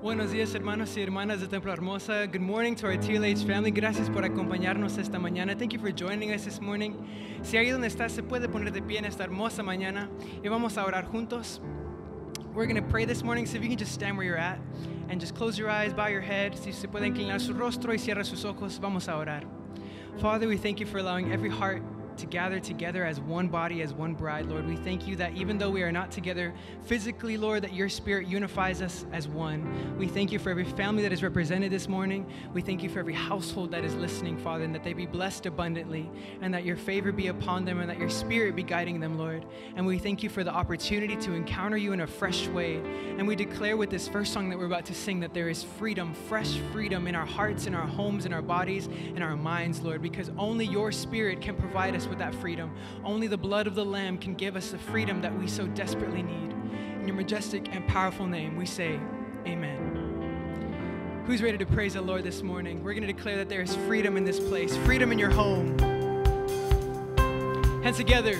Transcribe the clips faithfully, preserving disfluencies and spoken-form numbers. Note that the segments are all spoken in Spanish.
Buenos días, hermanos y hermanas de Templo Hermosa. Good morning to our T L H family. Gracias por acompañarnos esta mañana. Thank you for joining us this morning. Si ahí donde está se puede poner de pie en esta hermosa mañana y vamos a orar juntos. We're going to pray this morning, so if you can just stand where you're at and just close your eyes, bow your head. Si se puede inclinar su rostro y cierra sus ojos, vamos a orar. Father, we thank you for allowing every heart to gather together as one body, as one bride, Lord. We thank you that even though we are not together physically, Lord, that your Spirit unifies us as one. We thank you for every family that is represented this morning. We thank you for every household that is listening, Father, and that they be blessed abundantly, and that your favor be upon them, and that your Spirit be guiding them, Lord. And we thank you for the opportunity to encounter you in a fresh way. And we declare with this first song that we're about to sing that there is freedom, fresh freedom in our hearts, in our homes, in our bodies, in our minds, Lord, because only your Spirit can provide us with that freedom. Only the blood of the Lamb can give us the freedom that we so desperately need. In your majestic and powerful name, we say, amen. Who's ready to praise the Lord this morning? We're going to declare that there is freedom in this place, freedom in your home. Hands together.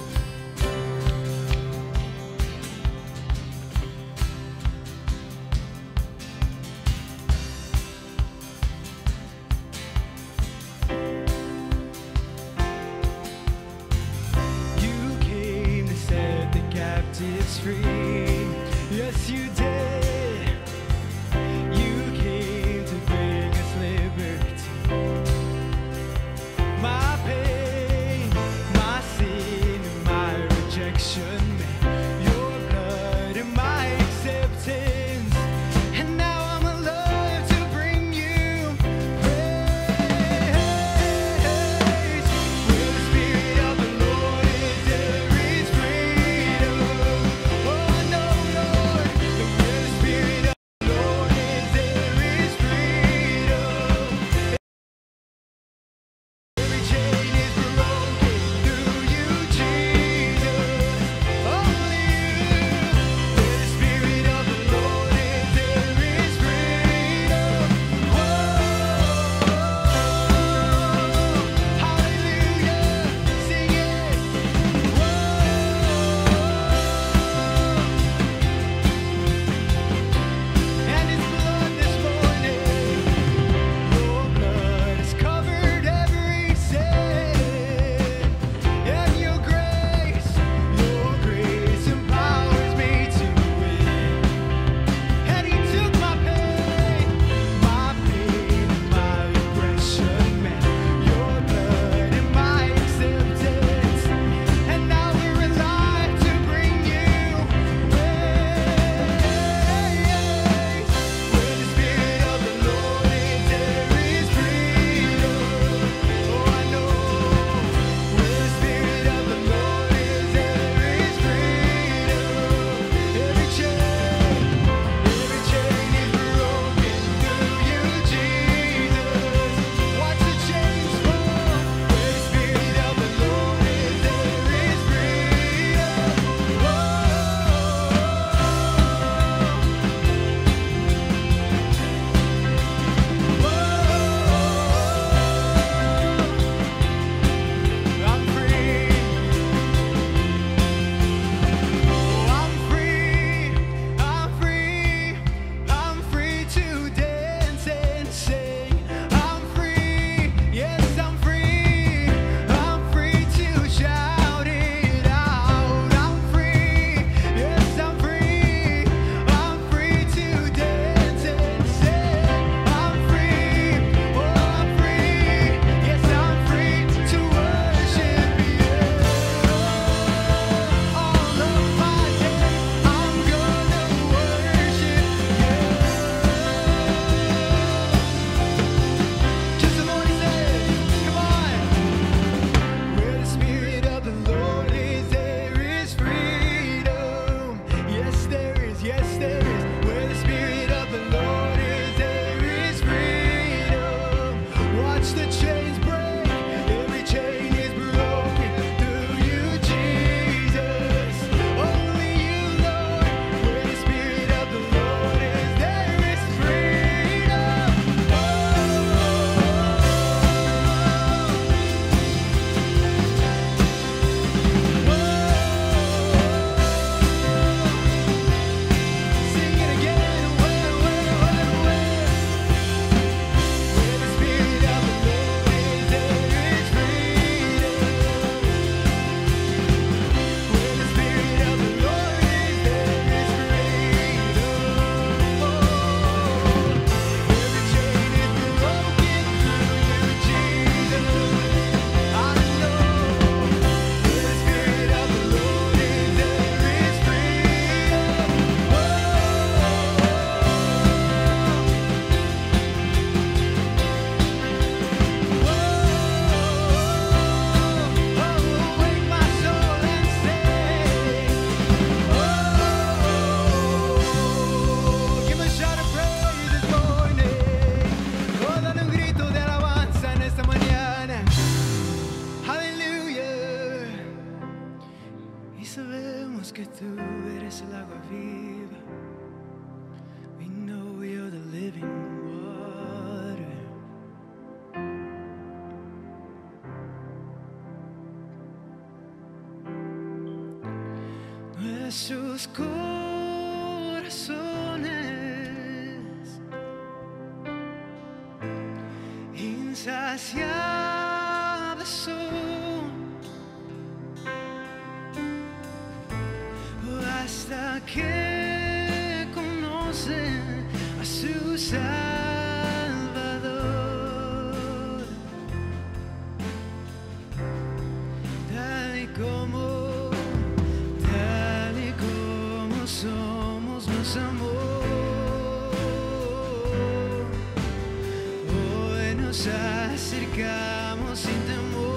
It's free. Yes, you did. You came to bring us liberty. My pain, my sin, and my rejection, your blood and my acceptance. And now I'm alive to bring you praise. Where the Spirit of the Lord is, there is freedom. Oh, I know, Lord, that where the Spirit of the Lord is, there is freedom. Every chain is broken through you, Jesus. Only you. Where the Spirit of the Lord is, there is freedom. Whoa, hallelujah, sing it. Whoa. And His blood this morning, your blood has covered every sin. And your grace, your grace empowers me to win. And He took my pain, my pain and my oppression, man. Your blood and my acceptance. And now we're alive to bring you praise. Where the Spirit of the Lord is, there is freedom. Oh, I know. Where the Spirit of the Lord is, there is freedom. Every chain, every chain is broken through you, Jesus. Watch the chains fall. Where the Spirit of the Lord is, there is freedom. Whoa, I'm free. Oh, I'm free, I'm free, I'm free to dance and sing. I'm free, yes, I'm free, I'm free to shout it out. I'm free, yes, I'm free, I'm free to dance and sing. I'm free, oh, I'm free, yes, I'm free to worship you. All of my days, I'm gonna worship you. Just the Lord says, come on. Where the Spirit of the Lord is, there is freedom. Yes, there is, yes, there is. Where the Spirit of the Lord is, there is freedom. Watch the chains break. Every chain is broken through you, Jesus. Only you, Lord. Where the Spirit of the Lord is, there is freedom. Sing it again. Where, where, where, Tú eres el agua viva. We know you're the living water. Nuestros corazones insaciables son hasta que conocen a su Salvador, tal y como, tal y como somos, nos amó. Hoy nos acercamos sin temor.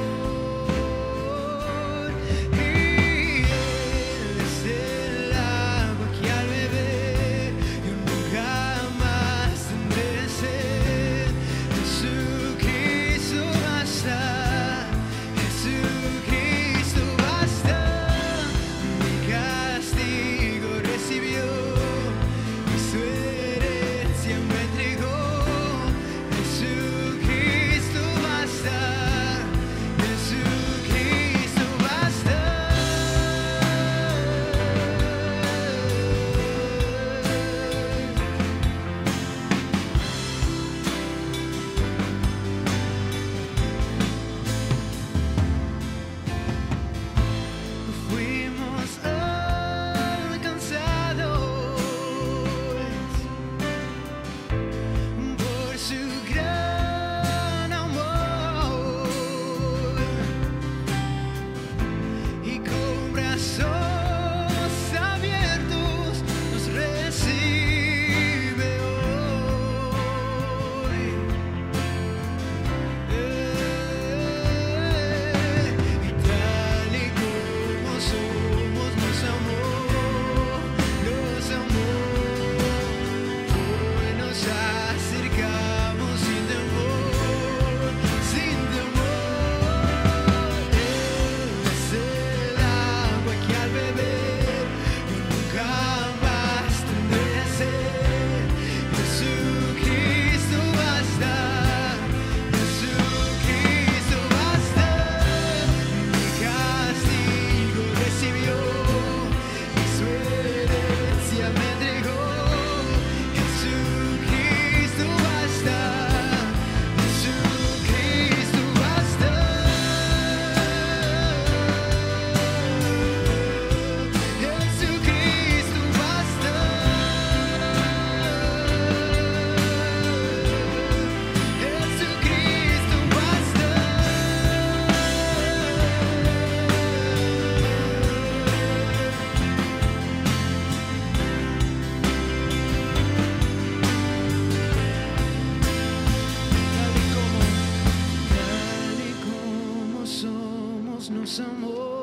Nos amó,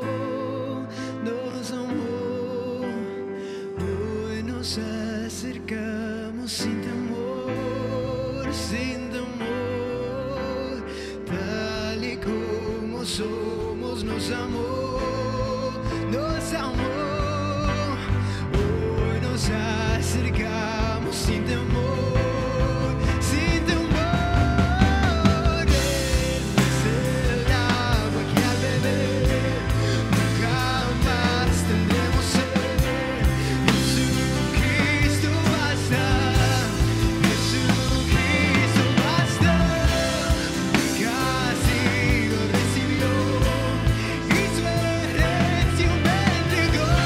nos amó. Hoy nos acercamos sin temor, sin temor. Tal y como somos, nos amó, nos amó. Hoy nos acercamos sin temor. Go!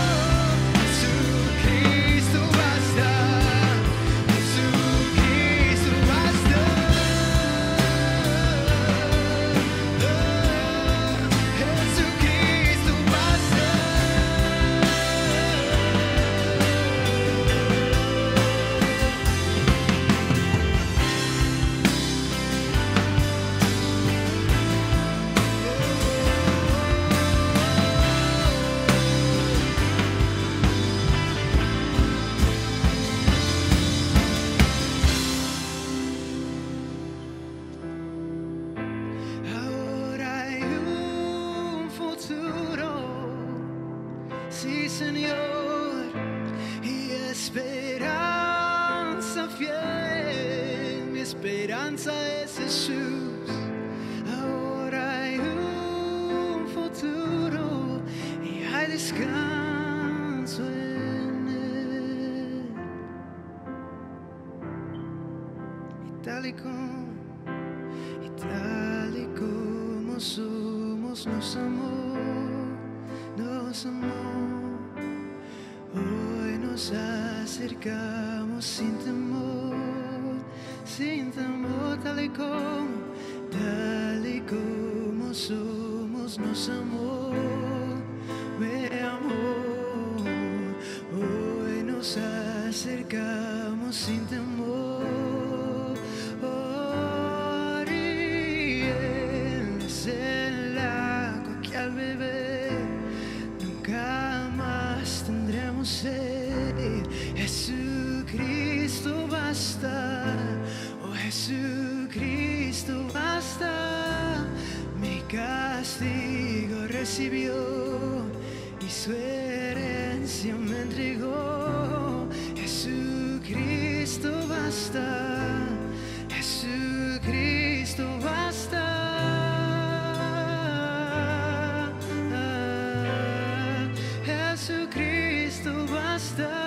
Señor, y esperanza fiel, mi esperanza es Jesús. Ahora hay un futuro y hay descanso en Él. Y tal y como, y tal y como somos, nos amó, nos amó. Hoy nos acercamos sin temor, sin temor, tal y como, tal y como somos, nos amó, me amó. Hoy nos acercamos sin temor, oh, y Él es el agua que al beber nunca más tendremos sed. Jesucristo basta, oh Jesucristo basta. Mi castigo recibió y su herencia me entregó. Jesucristo basta, Jesucristo basta. Jesucristo basta.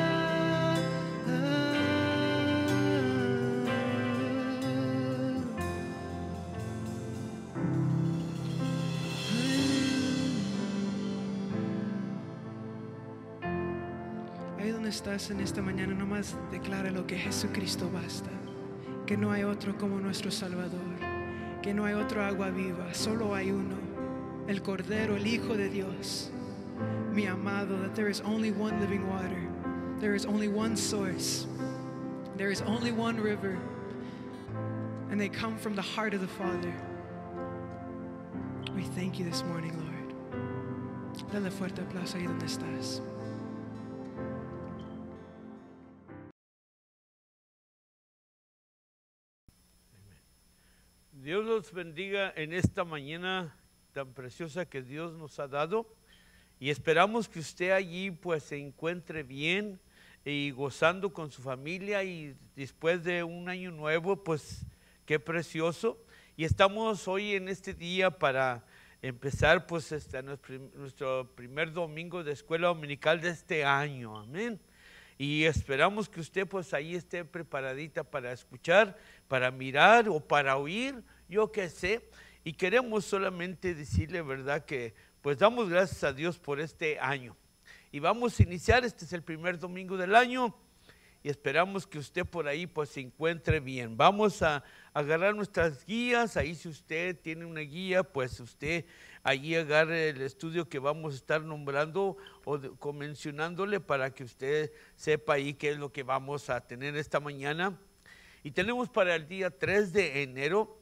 Ahí donde estás en esta mañana, nomás declara lo que Jesucristo basta, que no hay otro como nuestro Salvador, que no hay otro agua viva, solo hay uno, el Cordero, el Hijo de Dios, mi amado, that there is only one living water, there is only one source, there is only one river, and they come from the heart of the Father. We thank you this morning, Lord. Dale fuerte aplauso ahí donde estás. Dios los bendiga en esta mañana tan preciosa que Dios nos ha dado, y esperamos que usted allí pues se encuentre bien y gozando con su familia, y después de un año nuevo pues qué precioso. Y estamos hoy en este día para empezar pues este, nuestro primer domingo de escuela dominical de este año, amén. Y esperamos que usted pues ahí esté preparadita para escuchar, para mirar o para oír, yo qué sé. Y queremos solamente decirle, verdad, que pues damos gracias a Dios por este año. Y vamos a iniciar, este es el primer domingo del año, y esperamos que usted por ahí pues se encuentre bien. Vamos a agarrar nuestras guías, ahí si usted tiene una guía, pues usted allí agarre el estudio que vamos a estar nombrando o de, mencionándole, para que usted sepa ahí qué es lo que vamos a tener esta mañana. Y tenemos para el día tres de enero,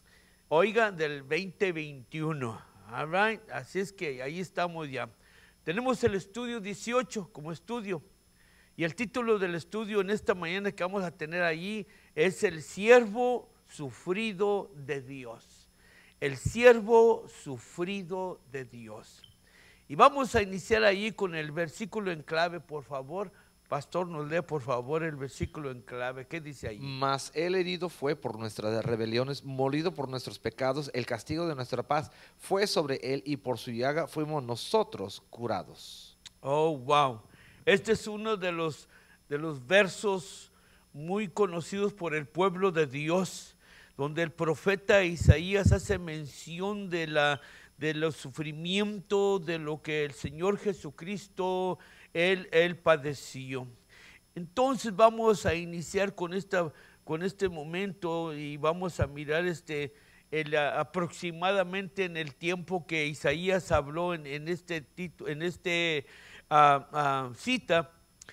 oiga, del veinte veintiuno, all right? Así es que ahí estamos ya. Tenemos el estudio dieciocho como estudio, y el título del estudio en esta mañana que vamos a tener allí es El siervo sufrido de Dios. El siervo sufrido de Dios. Y vamos a iniciar allí con el versículo en clave, por favor. Pastor, nos lee por favor el versículo en clave. ¿Qué dice ahí? Mas él herido fue por nuestras rebeliones, molido por nuestros pecados, el castigo de nuestra paz fue sobre él, y por su llaga fuimos nosotros curados. Oh, wow. Este es uno de los, de los versos muy conocidos por el pueblo de Dios, donde el profeta Isaías hace mención de, la, de los sufrimientos, de lo que el Señor Jesucristo, Él, él padeció. Entonces vamos a iniciar con, esta, con este momento, y vamos a mirar este, el, aproximadamente en el tiempo que Isaías habló en, en este, en este uh, uh, cita,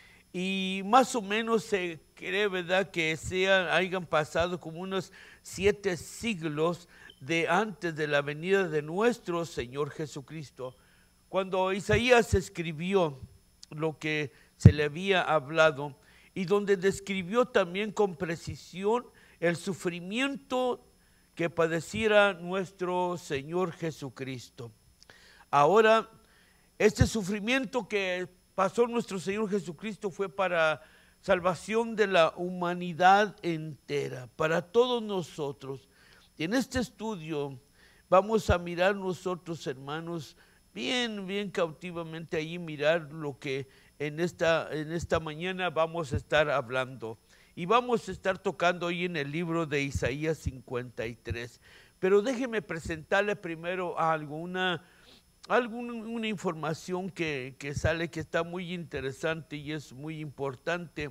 y más o menos se cree, ¿verdad?, que sean, hayan pasado como unos siete siglos de antes de la venida de nuestro Señor Jesucristo, cuando Isaías escribió lo que se le había hablado, y donde describió también con precisión el sufrimiento que padeciera nuestro Señor Jesucristo. Ahora, Este sufrimiento que pasó nuestro Señor Jesucristo fue para salvación de la humanidad entera, para todos nosotros. Y en este estudio vamos a mirar nosotros, hermanos, bien, bien cautivamente ahí, mirar lo que en esta, en esta mañana vamos a estar hablando. Y vamos a estar tocando hoy en el libro de Isaías cincuenta y tres. Pero déjeme presentarle primero algo, una, alguna una información que, que sale que está muy interesante y es muy importante.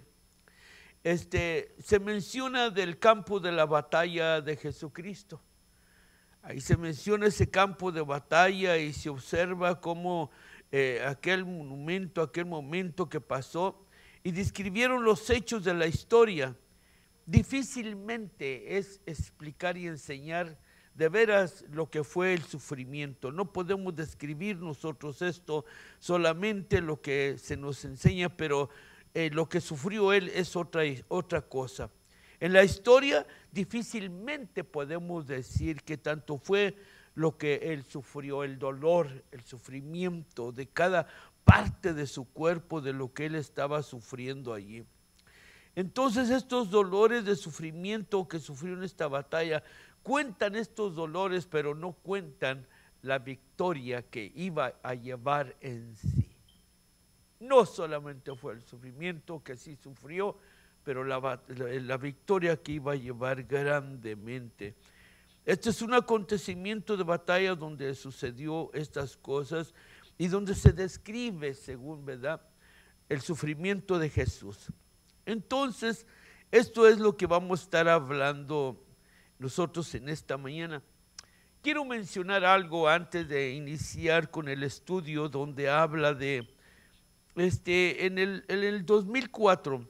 Este, se menciona del campo de la batalla de Jesucristo. Ahí se menciona ese campo de batalla y se observa cómo eh, aquel monumento, aquel momento que pasó, y describieron los hechos de la historia. Difícilmente es explicar y enseñar de veras lo que fue el sufrimiento. No podemos describir nosotros esto, solamente lo que se nos enseña, pero Eh, lo que sufrió él es otra, otra cosa. En la historia difícilmente podemos decir que tanto fue lo que él sufrió, el dolor, el sufrimiento de cada parte de su cuerpo, de lo que él estaba sufriendo allí. Entonces estos dolores de sufrimiento que sufrió en esta batalla, cuentan estos dolores, pero no cuentan la victoria que iba a llevar en sí. No solamente fue el sufrimiento que sí sufrió, pero la, la, la victoria que iba a llevar grandemente. Este es un acontecimiento de batalla donde sucedió estas cosas y donde se describe, según verdad, el sufrimiento de Jesús. Entonces, esto es lo que vamos a estar hablando nosotros en esta mañana. Quiero mencionar algo antes de iniciar con el estudio, donde habla de Este, en, el, en el dos mil cuatro,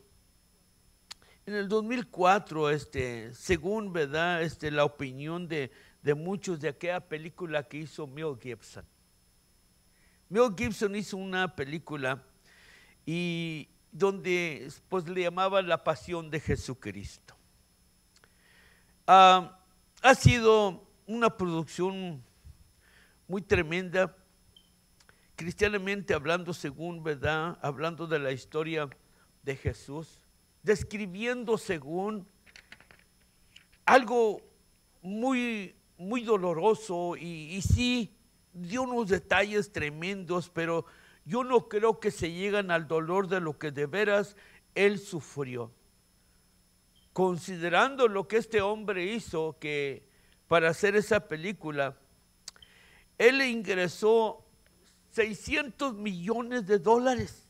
en el dos mil cuatro, este, según verdad, este, la opinión de, de muchos de aquella película que hizo Mel Gibson. Mel Gibson hizo una película y donde pues le llamaban La Pasión de Jesucristo. Uh, ha sido una producción muy tremenda. Cristianamente hablando, según verdad, hablando de la historia de Jesús, describiendo según algo muy, muy doloroso y, y sí dio unos detalles tremendos, pero yo no creo que se llegan al dolor de lo que de veras él sufrió. Considerando lo que este hombre hizo, que para hacer esa película, él ingresó seiscientos millones de dólares.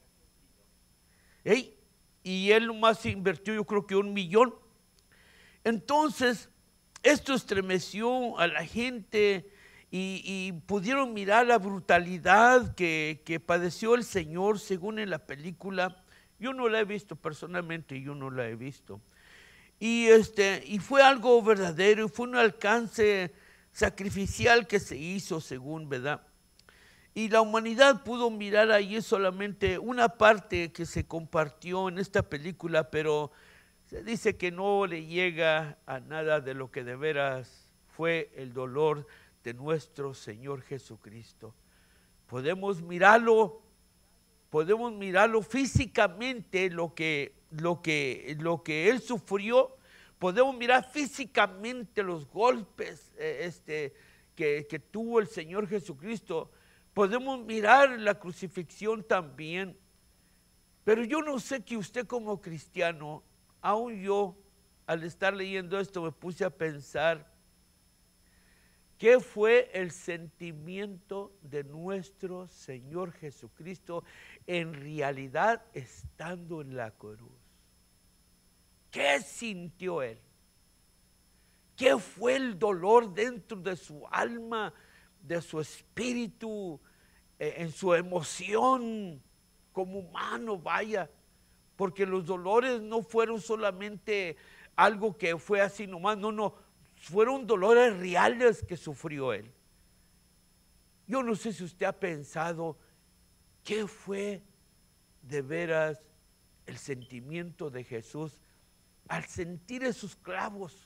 ¿Ey? Y él nomás invirtió, yo creo que un millón. Entonces, esto estremeció a la gente y, y pudieron mirar la brutalidad que, que padeció el Señor, según en la película. Yo no la he visto personalmente, yo no la he visto. Y, este, y fue algo verdadero, y fue un alcance sacrificial que se hizo, según, ¿verdad? Y la humanidad pudo mirar ahí solamente una parte que se compartió en esta película, pero se dice que no le llega a nada de lo que de veras fue el dolor de nuestro Señor Jesucristo. Podemos mirarlo, podemos mirarlo físicamente, lo que, lo que, lo que Él sufrió, podemos mirar físicamente los golpes eh, este, que, que tuvo el Señor Jesucristo. Podemos mirar la crucifixión también, pero yo no sé que usted como cristiano, aún yo, al estar leyendo esto, me puse a pensar, ¿qué fue el sentimiento de nuestro Señor Jesucristo en realidad estando en la cruz? ¿Qué sintió Él? ¿Qué fue el dolor dentro de su alma, de su espíritu, eh, en su emoción como humano, vaya? Porque los dolores no fueron solamente algo que fue así nomás, no, no, fueron dolores reales que sufrió Él. Yo no sé si usted ha pensado qué fue de veras el sentimiento de Jesús al sentir esos clavos,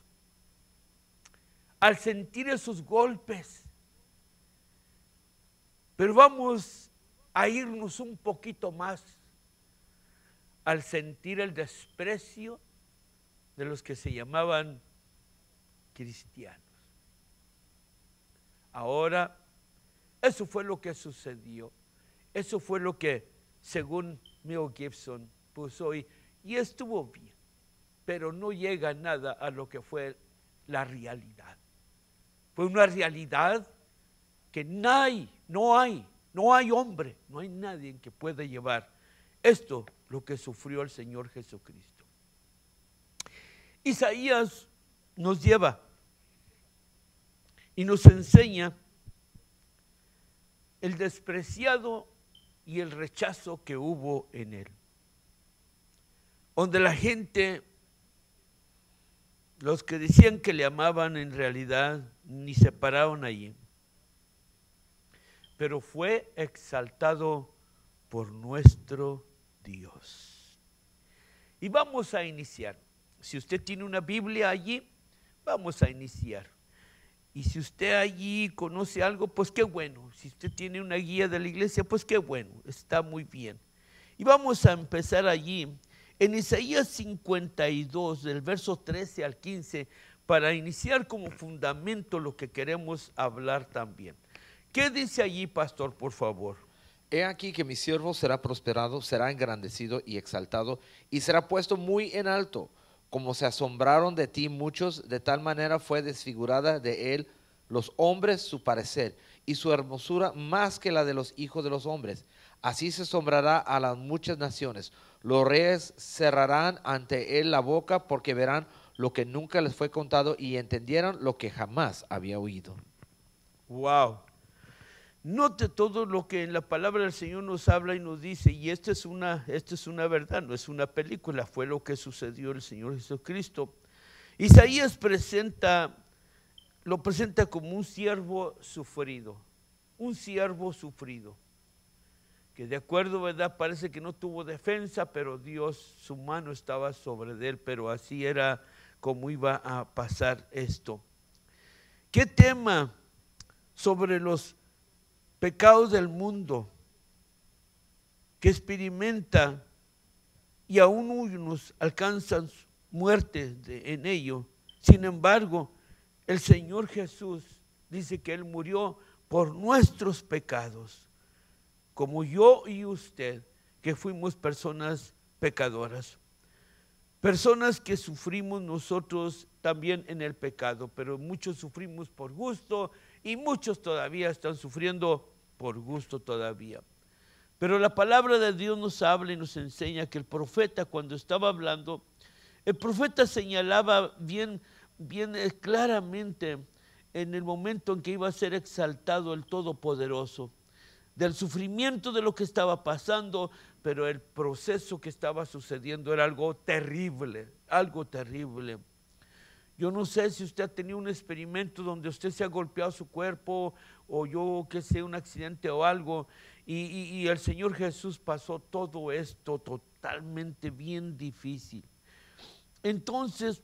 al sentir esos golpes. Pero vamos a irnos un poquito más al sentir el desprecio de los que se llamaban cristianos. Ahora, eso fue lo que sucedió. Eso fue lo que, según Mel Gibson, puso y, y estuvo bien, pero no llega nada a lo que fue la realidad. Fue una realidad que no hay, no hay, no hay hombre, no hay nadie que pueda llevar esto, lo que sufrió el Señor Jesucristo. Isaías nos lleva y nos enseña el despreciado y el rechazo que hubo en él, donde la gente, los que decían que le amaban, en realidad ni se pararon allí, pero fue exaltado por nuestro Dios. Y vamos a iniciar. Si usted tiene una Biblia allí, vamos a iniciar. Y si usted allí conoce algo, pues qué bueno. Si usted tiene una guía de la iglesia, pues qué bueno, está muy bien. Y vamos a empezar allí en Isaías cincuenta y dos, del verso trece al quince, para iniciar como fundamento lo que queremos hablar también. ¿Qué dice allí, pastor, por favor? He aquí que mi siervo será prosperado, será engrandecido y exaltado, y será puesto muy en alto. Como se asombraron de ti muchos, de tal manera fue desfigurada de él los hombres su parecer, y su hermosura más que la de los hijos de los hombres. Así se asombrará a las muchas naciones. Los reyes cerrarán ante él la boca, porque verán lo que nunca les fue contado y entendieron lo que jamás había oído. Wow. Note todo lo que en la palabra del Señor nos habla y nos dice, y esto es una, esto es una verdad, no es una película, fue lo que sucedió el Señor Jesucristo. Isaías presenta, lo presenta como un siervo sufrido, un siervo sufrido, que de acuerdo, ¿verdad? Parece que no tuvo defensa, pero Dios, su mano estaba sobre de él, pero así era como iba a pasar esto. ¿Qué tema sobre los pecados del mundo que experimenta y aún unos alcanzan muerte de, en ello? Sin embargo, el Señor Jesús dice que Él murió por nuestros pecados, como yo y usted, que fuimos personas pecadoras, personas que sufrimos nosotros también en el pecado, pero muchos sufrimos por gusto y muchos todavía están sufriendo por gusto todavía. Pero la palabra de Dios nos habla y nos enseña que el profeta, cuando estaba hablando, el profeta señalaba bien, bien claramente en el momento en que iba a ser exaltado el Todopoderoso, del sufrimiento de lo que estaba pasando, pero el proceso que estaba sucediendo era algo terrible, algo terrible. Yo no sé si usted ha tenido un experimento donde usted se ha golpeado su cuerpo, o yo que sé, un accidente o algo, y, y, y el Señor Jesús pasó todo esto totalmente bien difícil. Entonces,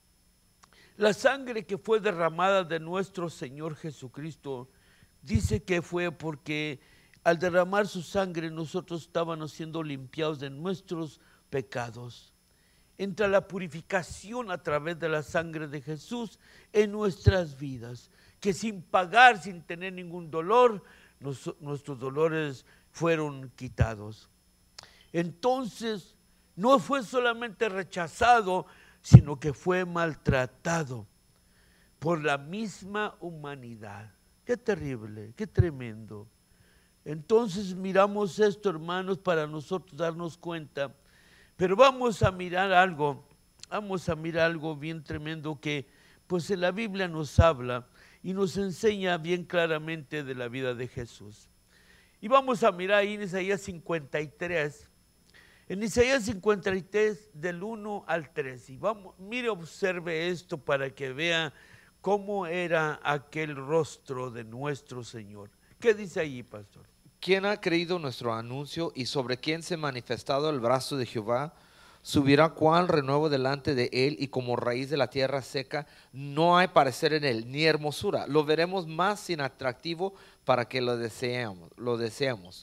la sangre que fue derramada de nuestro Señor Jesucristo, dice que fue porque al derramar su sangre nosotros estábamos siendo limpiados de nuestros pecados. Entra la purificación a través de la sangre de Jesús en nuestras vidas, que sin pagar, sin tener ningún dolor, nos, nuestros dolores fueron quitados. Entonces, no fue solamente rechazado, sino que fue maltratado por la misma humanidad. Qué terrible, qué tremendo. Entonces miramos esto, hermanos, para nosotros darnos cuenta. Pero vamos a mirar algo, vamos a mirar algo bien tremendo que pues en la Biblia nos habla y nos enseña bien claramente de la vida de Jesús. Y vamos a mirar ahí en Isaías cincuenta y tres, en Isaías cincuenta y tres del uno al tres. Y vamos, mire, observe esto para que vea cómo era aquel rostro de nuestro Señor. ¿Qué dice allí, pastor? ¿Quién ha creído nuestro anuncio y sobre quién se ha manifestado el brazo de Jehová? Subirá cual renuevo delante de él y como raíz de la tierra seca, no hay parecer en él, ni hermosura. Lo veremos más sin atractivo para que lo deseemos, lo deseemos.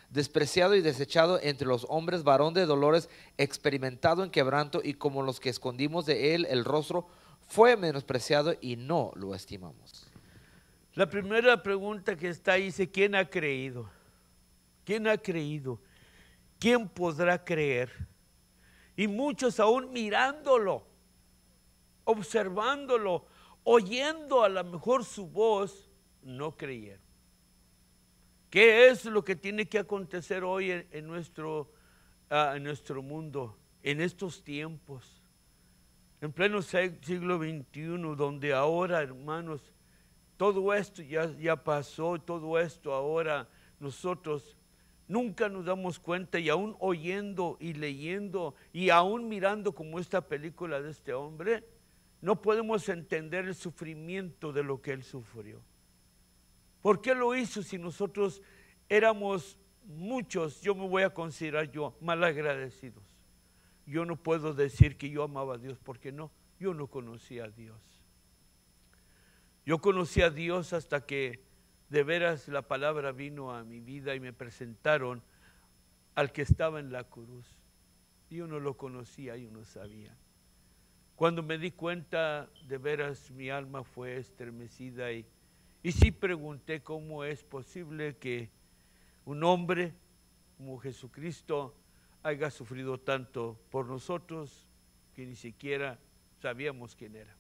despreciado y desechado entre los hombres, varón de dolores, experimentado en quebranto, y como los que escondimos de él el rostro, fue menospreciado y no lo estimamos. La primera pregunta que está ahí dice, ¿quién ha creído? ¿Quién ha creído? ¿Quién podrá creer? Y muchos aún mirándolo, observándolo, oyendo a lo mejor su voz, no creyeron. ¿Qué es lo que tiene que acontecer hoy en, en, nuestro, uh, en nuestro mundo, en estos tiempos? En pleno siglo veintiuno, donde ahora, hermanos, todo esto ya, ya pasó, todo esto ahora nosotros nunca nos damos cuenta, y aún oyendo y leyendo y aún mirando como esta película de este hombre, no podemos entender el sufrimiento de lo que él sufrió. ¿Por qué lo hizo si nosotros éramos muchos? Yo me voy a considerar yo malagradecidos. Yo no puedo decir que yo amaba a Dios, porque no, yo no conocía a Dios. Yo conocí a Dios hasta que de veras la palabra vino a mi vida y me presentaron al que estaba en la cruz. Yo no lo conocía, yo no sabía. Cuando me di cuenta, de veras mi alma fue estremecida y, y sí pregunté cómo es posible que un hombre como Jesucristo haya sufrido tanto por nosotros que ni siquiera sabíamos quién era.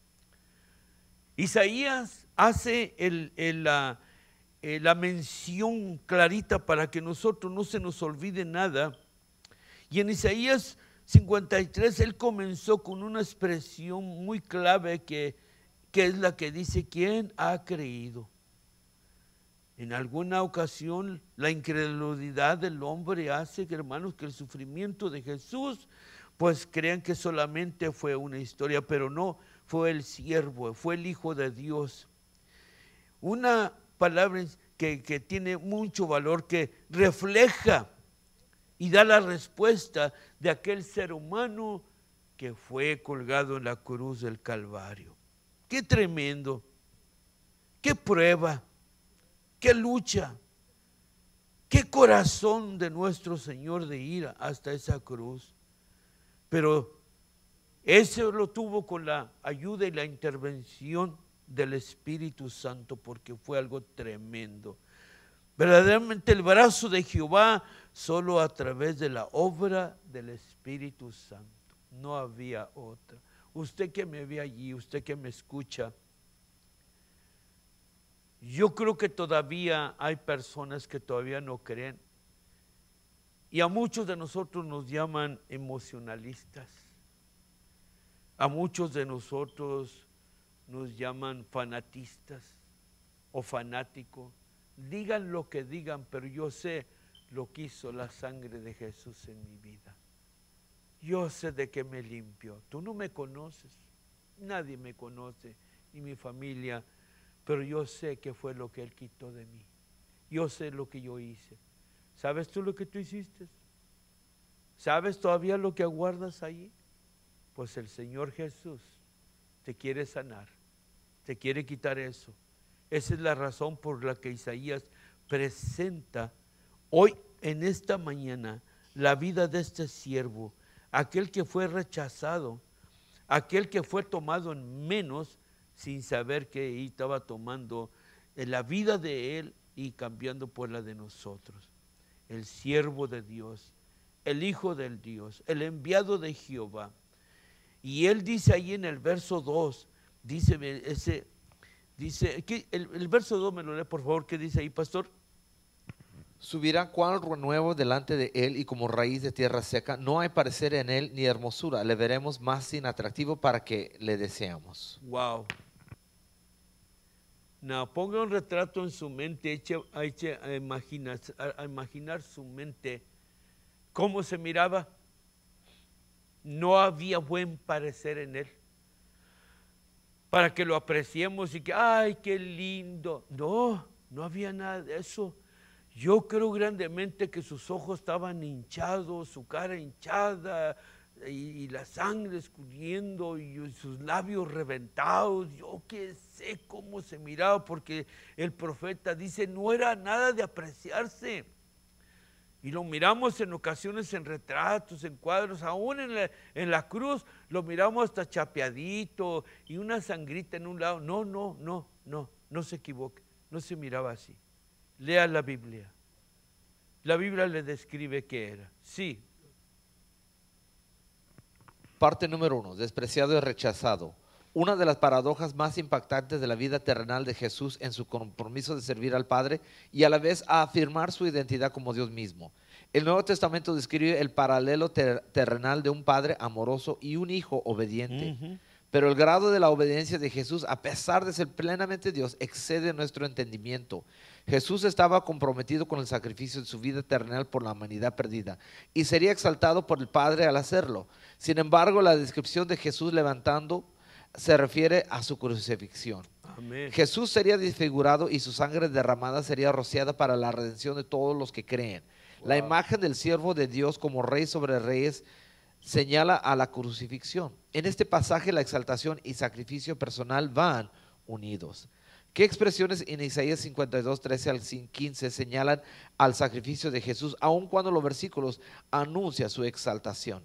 Isaías hace el, el, la, eh, la mención clarita para que nosotros no se nos olvide nada. Y en Isaías cincuenta y tres él comenzó con una expresión muy clave que, que es la que dice, ¿quién ha creído? En alguna ocasión la incredulidad del hombre hace, hermanos, que el sufrimiento de Jesús pues crean que solamente fue una historia, pero no, fue el siervo, fue el Hijo de Dios. Una palabra que, que tiene mucho valor, que refleja y da la respuesta de aquel ser humano que fue colgado en la cruz del Calvario. Qué tremendo, qué prueba, qué lucha, qué corazón de nuestro Señor de ir hasta esa cruz. Pero eso lo tuvo con la ayuda y la intervención del Espíritu Santo, porque fue algo tremendo. Verdaderamente el brazo de Jehová solo a través de la obra del Espíritu Santo. No había otra. Usted que me ve allí, usted que me escucha, yo creo que todavía hay personas que todavía no creen. Y a muchos de nosotros nos llaman emocionalistas. A muchos de nosotros nos llaman fanatistas o fanáticos. Digan lo que digan, pero yo sé lo que hizo la sangre de Jesús en mi vida. Yo sé de qué me limpió. Tú no me conoces, nadie me conoce, ni mi familia, pero yo sé qué fue lo que Él quitó de mí. Yo sé lo que yo hice. ¿Sabes tú lo que tú hiciste? ¿Sabes todavía lo que aguardas allí? Pues el Señor Jesús te quiere sanar, te quiere quitar eso. Esa es la razón por la que Isaías presenta hoy en esta mañana la vida de este siervo, aquel que fue rechazado, aquel que fue tomado en menos sin saber que estaba tomando la vida de él y cambiando por la de nosotros. El siervo de Dios, el Hijo del Dios, el enviado de Jehová. Y él dice ahí en el verso dos, dice ese, dice, ¿qué? El, el verso dos me lo lee por favor, ¿qué dice ahí, pastor? Subirá cual renuevo delante de él y como raíz de tierra seca, no hay parecer en él ni hermosura, le veremos más sin atractivo para que le deseamos. Wow. No, ponga un retrato en su mente, eche, eche a, imaginar, a, a imaginar su mente, cómo se miraba. No había buen parecer en él, para que lo apreciemos y que, ay, qué lindo. No, no había nada de eso. Yo creo grandemente que sus ojos estaban hinchados, su cara hinchada y, y la sangre escurriendo y sus labios reventados. Yo que sé cómo se miraba, porque el profeta dice, no era nada de apreciarse. Y lo miramos en ocasiones en retratos, en cuadros, aún en la, en la cruz, lo miramos hasta chapeadito y una sangrita en un lado. No, no, no, no, no se equivoque, no se miraba así. Lea la Biblia. La Biblia le describe qué era. Sí. Parte número uno, despreciado y rechazado. Una de las paradojas más impactantes de la vida terrenal de Jesús en su compromiso de servir al Padre y a la vez a afirmar su identidad como Dios mismo. El Nuevo Testamento describe el paralelo ter terrenal de un padre amoroso y un hijo obediente. Uh-huh. Pero el grado de la obediencia de Jesús, a pesar de ser plenamente Dios, excede nuestro entendimiento. Jesús estaba comprometido con el sacrificio de su vida terrenal por la humanidad perdida y sería exaltado por el Padre al hacerlo. Sin embargo, la descripción de Jesús levantando se refiere a su crucifixión. Amén. Jesús sería desfigurado y su sangre derramada sería rociada para la redención de todos los que creen. Wow. La imagen del siervo de Dios como rey sobre reyes señala a la crucifixión. En este pasaje la exaltación y sacrificio personal van unidos. ¿Qué expresiones en Isaías cincuenta y dos, trece al quince señalan al sacrificio de Jesús, aun cuando los versículos anuncian su exaltación?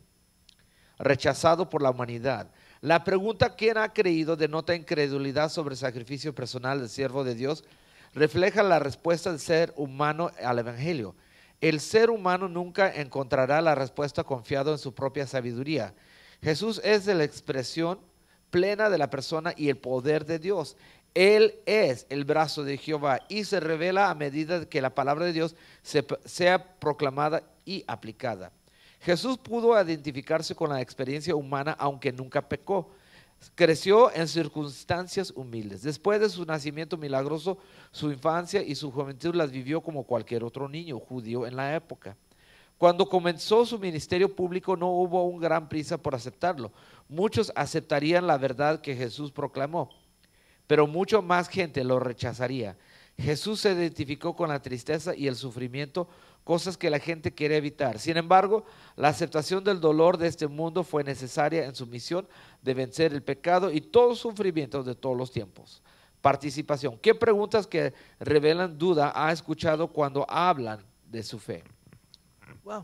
Rechazado por la humanidad. La pregunta ¿quién ha creído? Denota incredulidad sobre el sacrificio personal del siervo de Dios. Refleja la respuesta del ser humano al evangelio. El ser humano nunca encontrará la respuesta confiado en su propia sabiduría. Jesús es la expresión plena de la persona y el poder de Dios. Él es el brazo de Jehová y se revela a medida que la palabra de Dios se, sea proclamada y aplicada. Jesús pudo identificarse con la experiencia humana aunque nunca pecó. Creció en circunstancias humildes. Después de su nacimiento milagroso, su infancia y su juventud las vivió como cualquier otro niño judío en la época. Cuando comenzó su ministerio público no hubo un gran prisa por aceptarlo. Muchos aceptarían la verdad que Jesús proclamó, pero mucho más gente lo rechazaría. Jesús se identificó con la tristeza y el sufrimiento, cosas que la gente quiere evitar. Sin embargo, la aceptación del dolor de este mundo fue necesaria en su misión de vencer el pecado y todo sufrimiento de todos los tiempos. Participación. ¿Qué preguntas que revelan duda ha escuchado cuando hablan de su fe? Wow.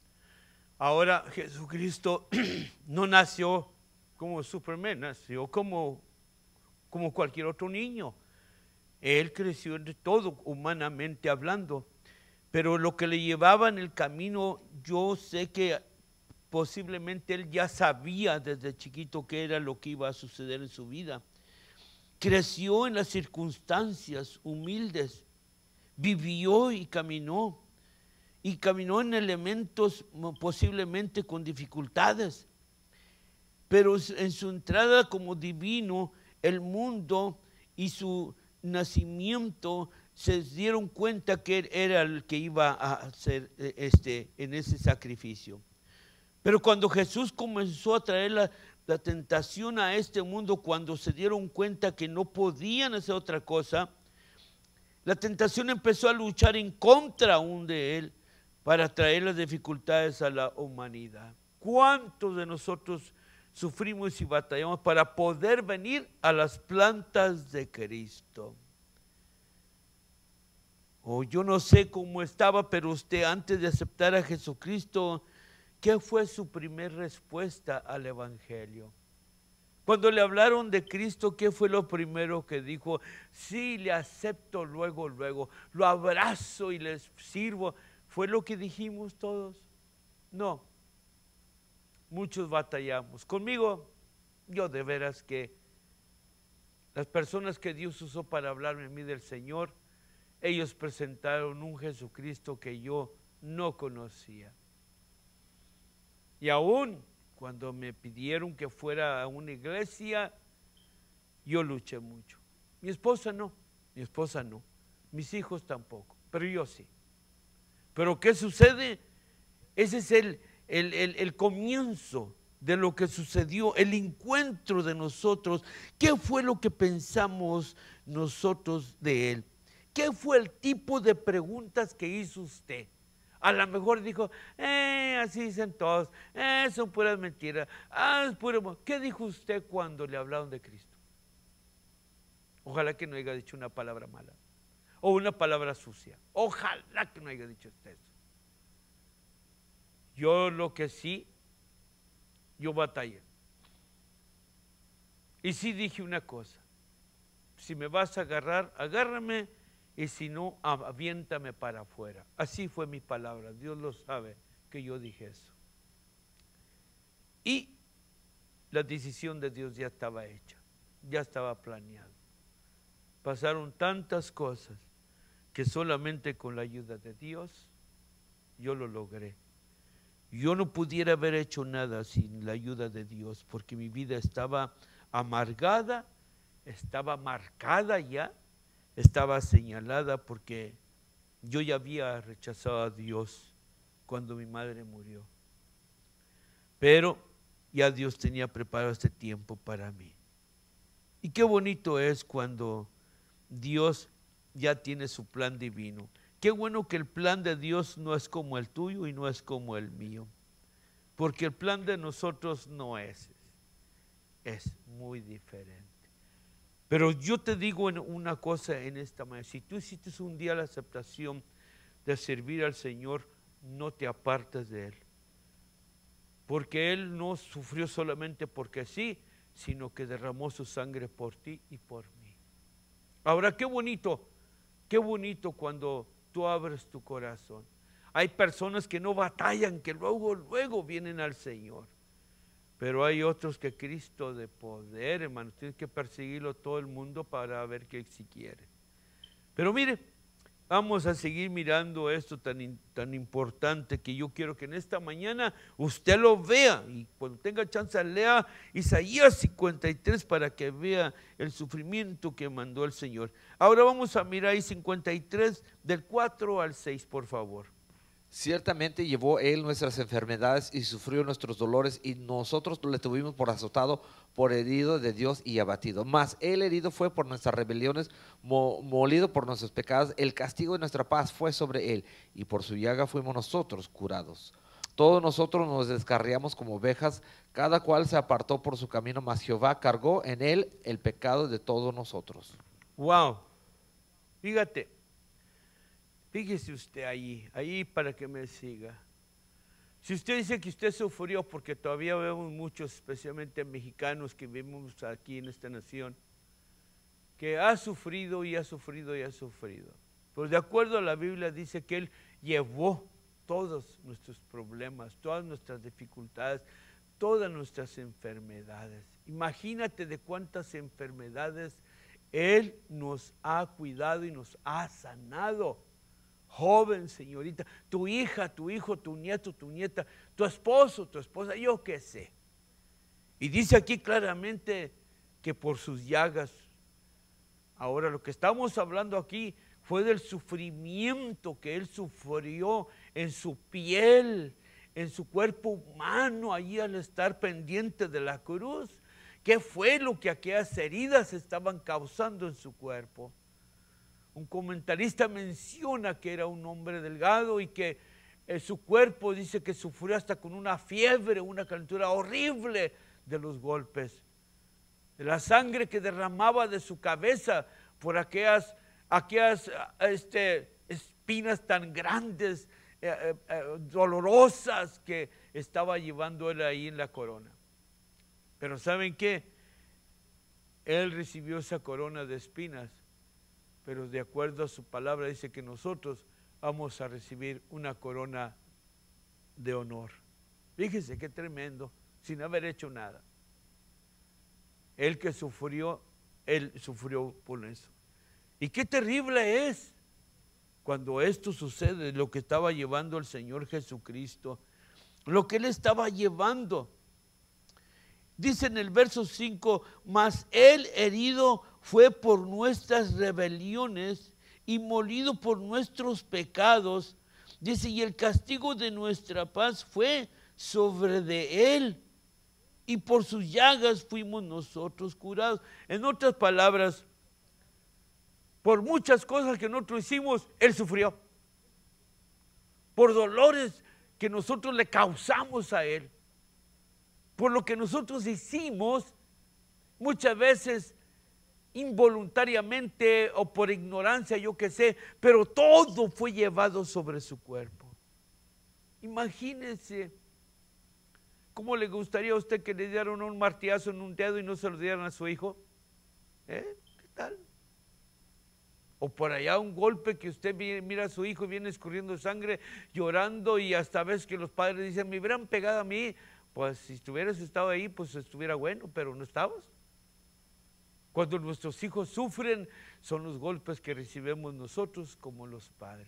Ahora Jesucristo no nació como Superman, nació como, como cualquier otro niño. Él creció de todo, humanamente hablando, pero lo que le llevaba en el camino, yo sé que posiblemente él ya sabía desde chiquito qué era lo que iba a suceder en su vida. Creció en las circunstancias humildes, vivió y caminó, y caminó en elementos posiblemente con dificultades, pero en su entrada como divino, el mundo y su nacimiento se dieron cuenta que él era el que iba a hacer este, en ese sacrificio. Pero cuando Jesús comenzó a traer la, la tentación a este mundo, cuando se dieron cuenta que no podían hacer otra cosa, la tentación empezó a luchar en contra aún de él para traer las dificultades a la humanidad. ¿Cuántos de nosotros sufrimos y batallamos para poder venir a las plantas de Cristo? O oh, yo no sé cómo estaba, pero usted antes de aceptar a Jesucristo, ¿qué fue su primera respuesta al Evangelio? Cuando le hablaron de Cristo, ¿qué fue lo primero que dijo? Sí, le acepto luego, luego, lo abrazo y les sirvo. ¿Fue lo que dijimos todos? No. Muchos batallamos. Conmigo, yo de veras que las personas que Dios usó para hablarme a mí del Señor, ellos presentaron un Jesucristo que yo no conocía. Y aún cuando me pidieron que fuera a una iglesia, yo luché mucho. Mi esposa no, mi esposa no, mis hijos tampoco, pero yo sí. Pero ¿qué sucede? Ese es el, el, el, el comienzo de lo que sucedió, el encuentro de nosotros. ¿Qué fue lo que pensamos nosotros de él? ¿Qué fue el tipo de preguntas que hizo usted? A lo mejor dijo, eh, así dicen todos, eh, son puras mentiras, ah, es puro... ¿Qué dijo usted cuando le hablaron de Cristo? Ojalá que no haya dicho una palabra mala o una palabra sucia. Ojalá que no haya dicho usted eso. Yo lo que sí, yo batallé. Y sí dije una cosa, si me vas a agarrar, agárrame, y si no, aviéntame para afuera. Así fue mi palabra, Dios lo sabe que yo dije eso. Y la decisión de Dios ya estaba hecha, ya estaba planeado. Pasaron tantas cosas que solamente con la ayuda de Dios yo lo logré. Yo no pudiera haber hecho nada sin la ayuda de Dios, porque mi vida estaba amargada, estaba marcada ya, estaba señalada, porque yo ya había rechazado a Dios cuando mi madre murió. Pero ya Dios tenía preparado este tiempo para mí. Y qué bonito es cuando Dios ya tiene su plan divino. Qué bueno que el plan de Dios no es como el tuyo y no es como el mío. Porque el plan de nosotros no es, es muy diferente. Pero yo te digo una cosa en esta manera, si tú hiciste un día la aceptación de servir al Señor, no te apartes de Él. Porque Él no sufrió solamente porque sí, sino que derramó su sangre por ti y por mí. Ahora, qué bonito, qué bonito cuando tú abres tu corazón. Hay personas que no batallan, que luego, luego vienen al Señor. Pero hay otros que Cristo de poder, hermano, tienes que perseguirlo todo el mundo para ver qué si quiere. Pero mire, vamos a seguir mirando esto tan, tan importante que yo quiero que en esta mañana usted lo vea. Y cuando tenga chance lea Isaías cincuenta y tres para que vea el sufrimiento que mandó el Señor. Ahora vamos a mirar ahí cincuenta y tres del cuatro al seis, por favor. Ciertamente llevó Él nuestras enfermedades y sufrió nuestros dolores, y nosotros le tuvimos por azotado, por herido de Dios y abatido. Mas Él herido fue por nuestras rebeliones, mo molido por nuestros pecados. El castigo de nuestra paz fue sobre Él, y por su llaga fuimos nosotros curados. Todos nosotros nos descarriamos como ovejas, cada cual se apartó por su camino, mas Jehová cargó en Él el pecado de todos nosotros. Wow, fíjate. Fíjese usted ahí, ahí para que me siga. Si usted dice que usted sufrió, porque todavía vemos muchos, especialmente mexicanos que vivimos aquí en esta nación, que ha sufrido y ha sufrido y ha sufrido. Pues de acuerdo a la Biblia dice que Él llevó todos nuestros problemas, todas nuestras dificultades, todas nuestras enfermedades. Imagínate de cuántas enfermedades Él nos ha cuidado y nos ha sanado. Joven, señorita, tu hija, tu hijo, tu nieto, tu nieta, tu esposo, tu esposa, yo qué sé. Y dice aquí claramente que por sus llagas. Ahora lo que estamos hablando aquí fue del sufrimiento que Él sufrió en su piel, en su cuerpo humano, allí al estar pendiente de la cruz. ¿Qué fue lo que aquellas heridas estaban causando en su cuerpo? Un comentarista menciona que era un hombre delgado y que eh, su cuerpo dice que sufrió hasta con una fiebre, una calentura horrible de los golpes. De la sangre que derramaba de su cabeza por aquellas, aquellas este, espinas tan grandes, eh, eh, eh, dolorosas que estaba llevando él ahí en la corona. Pero ¿saben qué? Él recibió esa corona de espinas, pero de acuerdo a su palabra dice que nosotros vamos a recibir una corona de honor. Fíjese qué tremendo, sin haber hecho nada. Él que sufrió, Él sufrió por eso. Y qué terrible es cuando esto sucede, lo que estaba llevando el Señor Jesucristo, lo que Él estaba llevando. Dice en el verso cinco, mas Él herido fue por nuestras rebeliones y molido por nuestros pecados. Dice, y el castigo de nuestra paz fue sobre de Él, y por sus llagas fuimos nosotros curados. En otras palabras, por muchas cosas que nosotros hicimos, Él sufrió. Por dolores que nosotros le causamos a Él. Por lo que nosotros hicimos, muchas veces involuntariamente o por ignorancia, yo qué sé, pero todo fue llevado sobre su cuerpo. Imagínense, ¿cómo le gustaría a usted que le dieran un martillazo en un dedo y no se lo dieran a su hijo? ¿Eh? ¿Qué tal? O por allá un golpe que usted mira a su hijo y viene escurriendo sangre, llorando, y hasta ves que los padres dicen, me hubieran pegado a mí. Pues si estuvieras estado ahí, pues estuviera bueno, pero no estabas. Cuando nuestros hijos sufren, son los golpes que recibimos nosotros como los padres.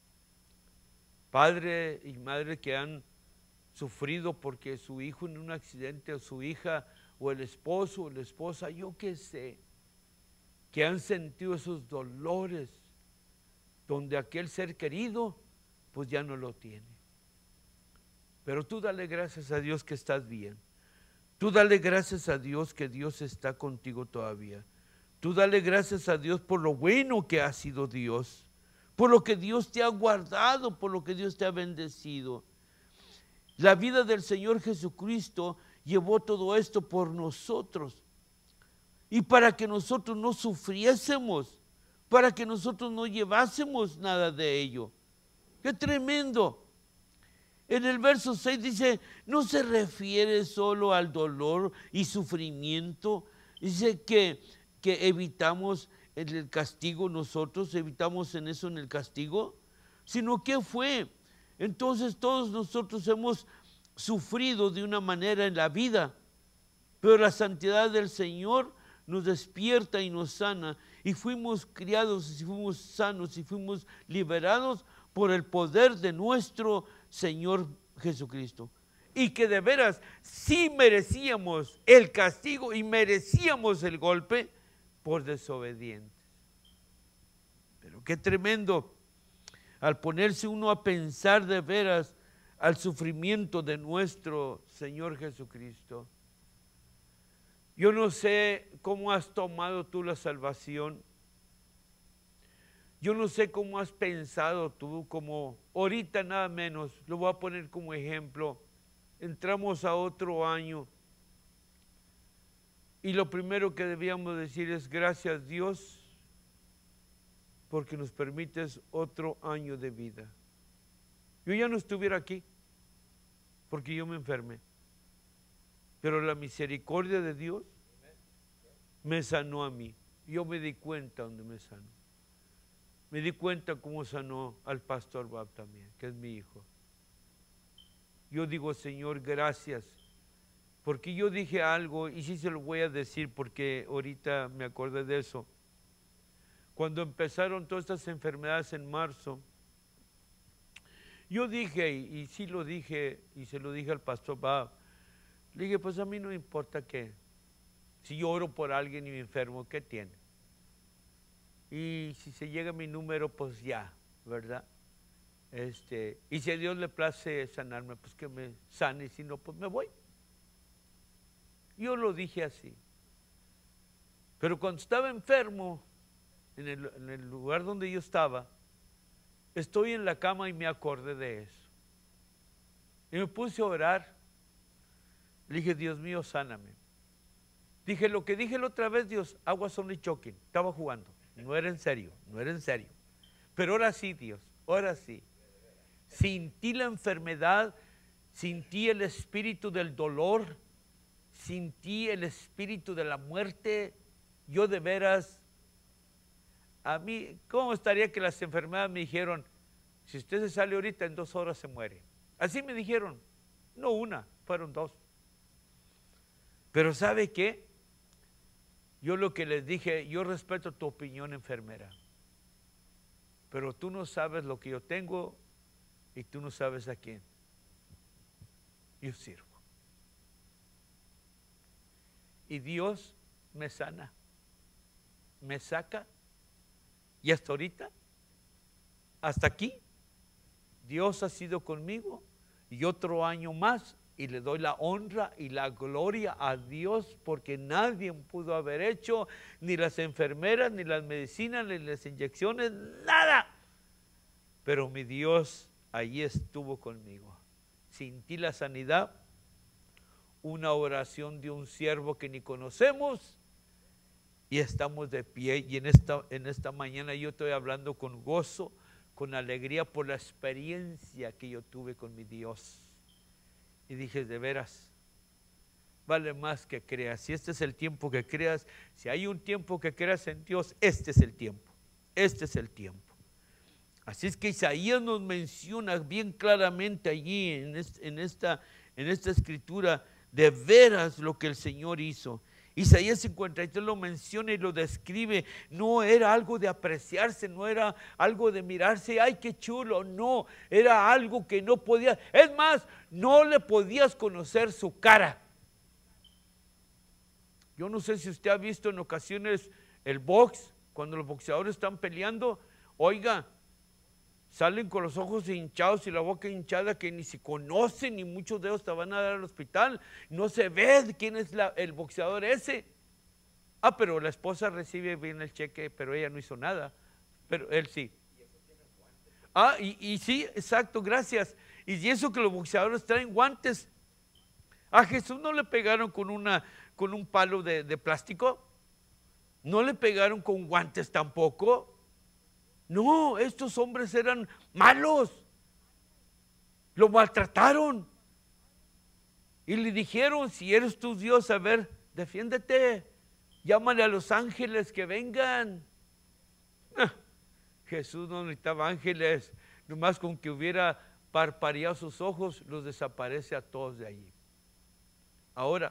Padre y madre que han sufrido porque su hijo en un accidente, o su hija, o el esposo, o la esposa, yo qué sé, que han sentido esos dolores, donde aquel ser querido, pues ya no lo tiene. Pero tú dale gracias a Dios que estás bien. Tú dale gracias a Dios que Dios está contigo todavía. Tú dale gracias a Dios por lo bueno que ha sido Dios, por lo que Dios te ha guardado, por lo que Dios te ha bendecido. La vida del Señor Jesucristo llevó todo esto por nosotros. Y para que nosotros no sufriésemos, para que nosotros no llevásemos nada de ello. ¡Qué tremendo! En el verso seis dice, no se refiere solo al dolor y sufrimiento. Dice que, que evitamos en el castigo, nosotros evitamos en eso, en el castigo, sino que fue. Entonces todos nosotros hemos sufrido de una manera en la vida, pero la santidad del Señor nos despierta y nos sana, y fuimos criados, y fuimos sanos, y fuimos liberados por el poder de nuestro Señor Jesucristo. Y que de veras sí merecíamos el castigo y merecíamos el golpe por desobedientes. Pero qué tremendo al ponerse uno a pensar de veras al sufrimiento de nuestro Señor Jesucristo. Yo no sé cómo has tomado tú la salvación. Yo no sé cómo has pensado tú, como ahorita nada menos, lo voy a poner como ejemplo, entramos a otro año y lo primero que debíamos decir es gracias Dios porque nos permites otro año de vida. Yo ya no estuviera aquí porque yo me enfermé, pero la misericordia de Dios me sanó a mí. Yo me di cuenta donde me sanó. Me di cuenta cómo sanó al pastor Bob también, que es mi hijo. Yo digo, Señor, gracias, porque yo dije algo, y sí se lo voy a decir, porque ahorita me acordé de eso. Cuando empezaron todas estas enfermedades en marzo, yo dije, y, y sí lo dije, y se lo dije al pastor Bob, le dije, pues a mí no me importa qué, si yo oro por alguien y me enfermo, ¿qué tiene? Y si se llega a mi número, pues ya, ¿verdad? Este, y si a Dios le place sanarme, pues que me sane, y si no, pues me voy. Yo lo dije así. Pero cuando estaba enfermo, en el, en el lugar donde yo estaba, estoy en la cama y me acordé de eso. Y me puse a orar. Le dije, Dios mío, sáname. Dije, lo que dije la otra vez, Dios, I was only joking, estaba jugando. No era en serio, no era en serio. Pero ahora sí, Dios, ahora sí. Sentí la enfermedad, sentí el espíritu del dolor, sentí el espíritu de la muerte. Yo de veras, a mí, ¿cómo estaría que las enfermedades me dijeron, si usted se sale ahorita, en dos horas se muere? Así me dijeron, no una, fueron dos. Pero ¿sabe qué? Yo lo que les dije, yo respeto tu opinión, enfermera, pero tú no sabes lo que yo tengo y tú no sabes a quién yo sirvo. Y Dios me sana, me saca, y hasta ahorita, hasta aquí, Dios ha sido conmigo, y otro año más, y le doy la honra y la gloria a Dios, porque nadie pudo haber hecho, ni las enfermeras, ni las medicinas, ni las inyecciones, nada. Pero mi Dios allí estuvo conmigo. Sentí la sanidad, una oración de un siervo que ni conocemos, y estamos de pie. Y en esta, en esta mañana yo estoy hablando con gozo, con alegría por la experiencia que yo tuve con mi Dios. Y dije, de veras, vale más que creas. Si este es el tiempo que creas, si hay un tiempo que creas en Dios, este es el tiempo. Este es el tiempo. Así es que Isaías nos menciona bien claramente allí en, est en, esta, en esta escritura de veras lo que el Señor hizo. Isaías cincuenta y tres lo menciona y lo describe. No era algo de apreciarse, no era algo de mirarse, ay qué chulo, no, era algo que no podía, es más, no le podías conocer su cara. Yo no sé si usted ha visto en ocasiones el box, cuando los boxeadores están peleando, oiga, salen con los ojos hinchados y la boca hinchada que ni se conocen, ni muchos de ellos te van a dar al hospital. No se ve quién es la, el boxeador ese. Ah, pero la esposa recibe bien el cheque, pero ella no hizo nada. Pero él sí. Ah, y, y sí, exacto, gracias. Y eso que los boxeadores traen guantes. A Jesús no le pegaron con, una, con un palo de, de plástico. No le pegaron con guantes tampoco. No, estos hombres eran malos, lo maltrataron y le dijeron, si eres tu Dios, a ver, defiéndete, llámale a los ángeles que vengan. Ah, Jesús no necesitaba ángeles, nomás con que hubiera parpadeado sus ojos, los desaparece a todos de allí. Ahora,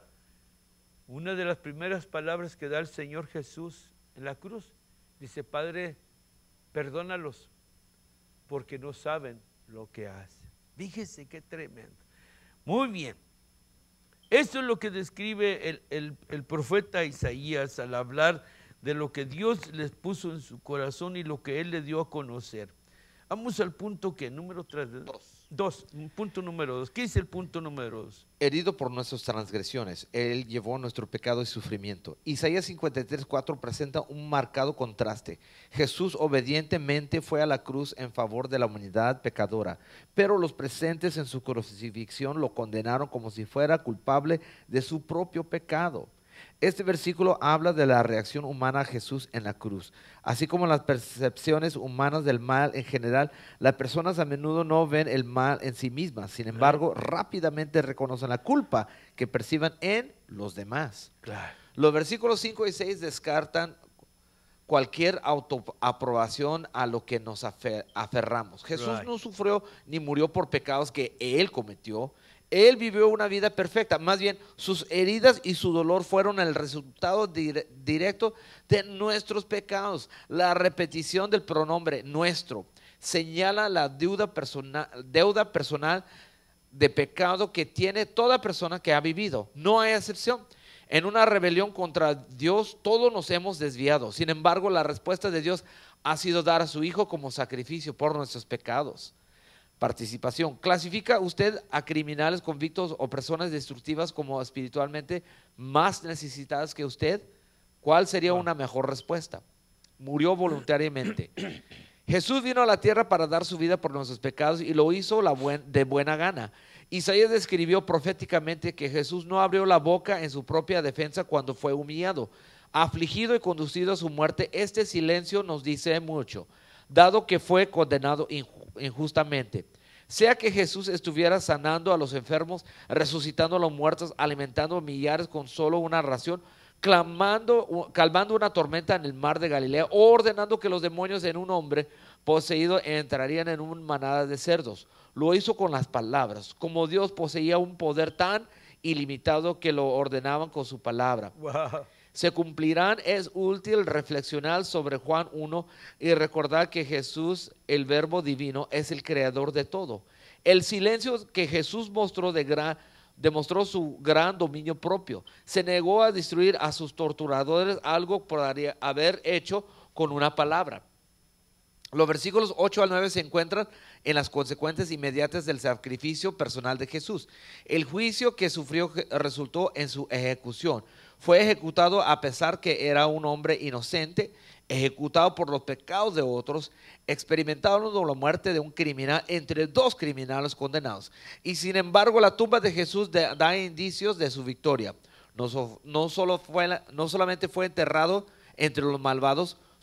una de las primeras palabras que da el Señor Jesús en la cruz, dice, Padre, perdónalos, porque no saben lo que hacen. Fíjese qué tremendo. Muy bien. Esto es lo que describe el, el, el profeta Isaías al hablar de lo que Dios les puso en su corazón y lo que Él le dio a conocer. Vamos al punto que, número tres. Dos. Dos, punto número dos. ¿Qué dice el punto número dos? Herido por nuestras transgresiones, Él llevó nuestro pecado y sufrimiento. Isaías cincuenta y tres, cuatro presenta un marcado contraste. Jesús obedientemente fue a la cruz en favor de la humanidad pecadora, pero los presentes en su crucifixión lo condenaron como si fuera culpable de su propio pecado. Este versículo habla de la reacción humana a Jesús en la cruz. Así como las percepciones humanas del mal en general, las personas a menudo no ven el mal en sí mismas. Sin embargo, rápidamente reconocen la culpa que perciben en los demás. Claro. Los versículos cinco y seis descartan cualquier autoaprobación a lo que nos afer- aferramos. Jesús Right. no sufrió ni murió por pecados que Él cometió. Él vivió una vida perfecta, más bien sus heridas y su dolor fueron el resultado dire- directo de nuestros pecados. La repetición del pronombre nuestro señala la deuda personal, deuda personal de pecado que tiene toda persona que ha vivido. No hay excepción. En una rebelión contra Dios todos nos hemos desviado. Sin embargo, la respuesta de Dios ha sido dar a su Hijo como sacrificio por nuestros pecados. Participación. ¿Clasifica usted a criminales convictos o personas destructivas como espiritualmente más necesitadas que usted? ¿Cuál sería Wow. una mejor respuesta? Murió voluntariamente. Jesús vino a la tierra para dar su vida por nuestros pecados y lo hizo la buen, de buena gana. Isaías describió proféticamente que Jesús no abrió la boca en su propia defensa cuando fue humillado, afligido y conducido a su muerte. Este silencio nos dice mucho, dado que fue condenado injustamente. injustamente. Sea que Jesús estuviera sanando a los enfermos, resucitando a los muertos, alimentando a millares con solo una ración, clamando, calmando una tormenta en el mar de Galilea, o ordenando que los demonios en un hombre poseído entrarían en una manada de cerdos. Lo hizo con las palabras, como Dios poseía un poder tan ilimitado que lo ordenaban con su palabra. Wow. Se cumplirán. Es útil reflexionar sobre Juan uno y recordar que Jesús, el verbo divino, es el creador de todo. El silencio que Jesús mostró de gran, demostró su gran dominio propio. Se negó a destruir a sus torturadores, algo por haber hecho con una palabra. Los versículos ocho al nueve se encuentran en las consecuencias inmediatas del sacrificio personal de Jesús. El juicio que sufrió resultó en su ejecución. Fue ejecutado a pesar que era un hombre inocente, ejecutado por los pecados de otros, experimentando la muerte de un criminal entre dos criminales condenados. Y sin embargo, la tumba de Jesús da indicios de su victoria. No, so, no, solo fue, no solamente fue enterrado entre los malvados,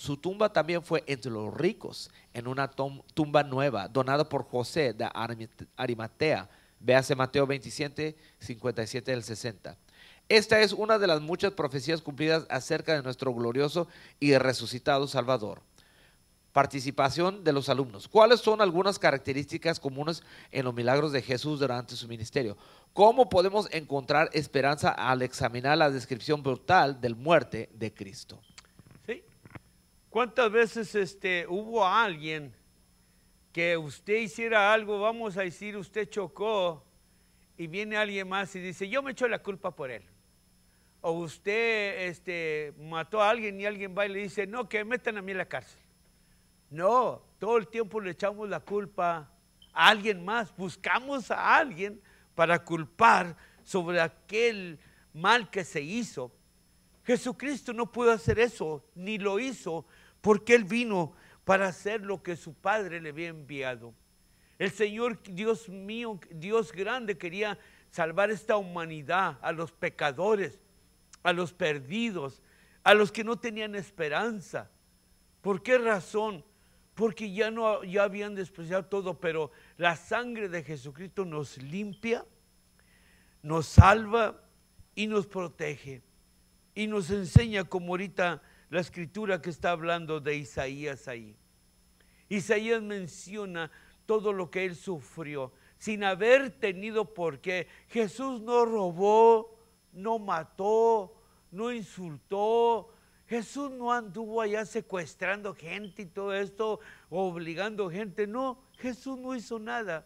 Su tumba también fue entre los ricos, en una tom- tumba nueva, donada por José de Arimate- Arimatea. Véase Mateo veintisiete, cincuenta y siete al sesenta. Esta es una de las muchas profecías cumplidas acerca de nuestro glorioso y resucitado Salvador. Participación de los alumnos. ¿Cuáles son algunas características comunes en los milagros de Jesús durante su ministerio? ¿Cómo podemos encontrar esperanza al examinar la descripción brutal del muerte de Cristo? ¿Sí? ¿Cuántas veces este, hubo alguien que usted hiciera algo, vamos a decir, usted chocó y viene alguien más y dice, yo me echo la culpa por él? O usted este, mató a alguien y alguien va y le dice, no, que metan a mí en la cárcel. No, todo el tiempo le echamos la culpa a alguien más, buscamos a alguien para culpar sobre aquel mal que se hizo. Jesucristo no pudo hacer eso, ni lo hizo, porque Él vino para hacer lo que su Padre le había enviado. El Señor, Dios mío, Dios grande, quería salvar esta humanidad, a los pecadores, a los perdidos, a los que no tenían esperanza. ¿Por qué razón? Porque ya, no, ya habían despreciado todo, pero la sangre de Jesucristo nos limpia, nos salva y nos protege. Y nos enseña, como ahorita la escritura que está hablando de Isaías ahí. Isaías menciona todo lo que él sufrió, sin haber tenido por qué. Jesús no robó, no mató, no insultó. Jesús no anduvo allá secuestrando gente y todo esto, obligando gente. No, Jesús no hizo nada.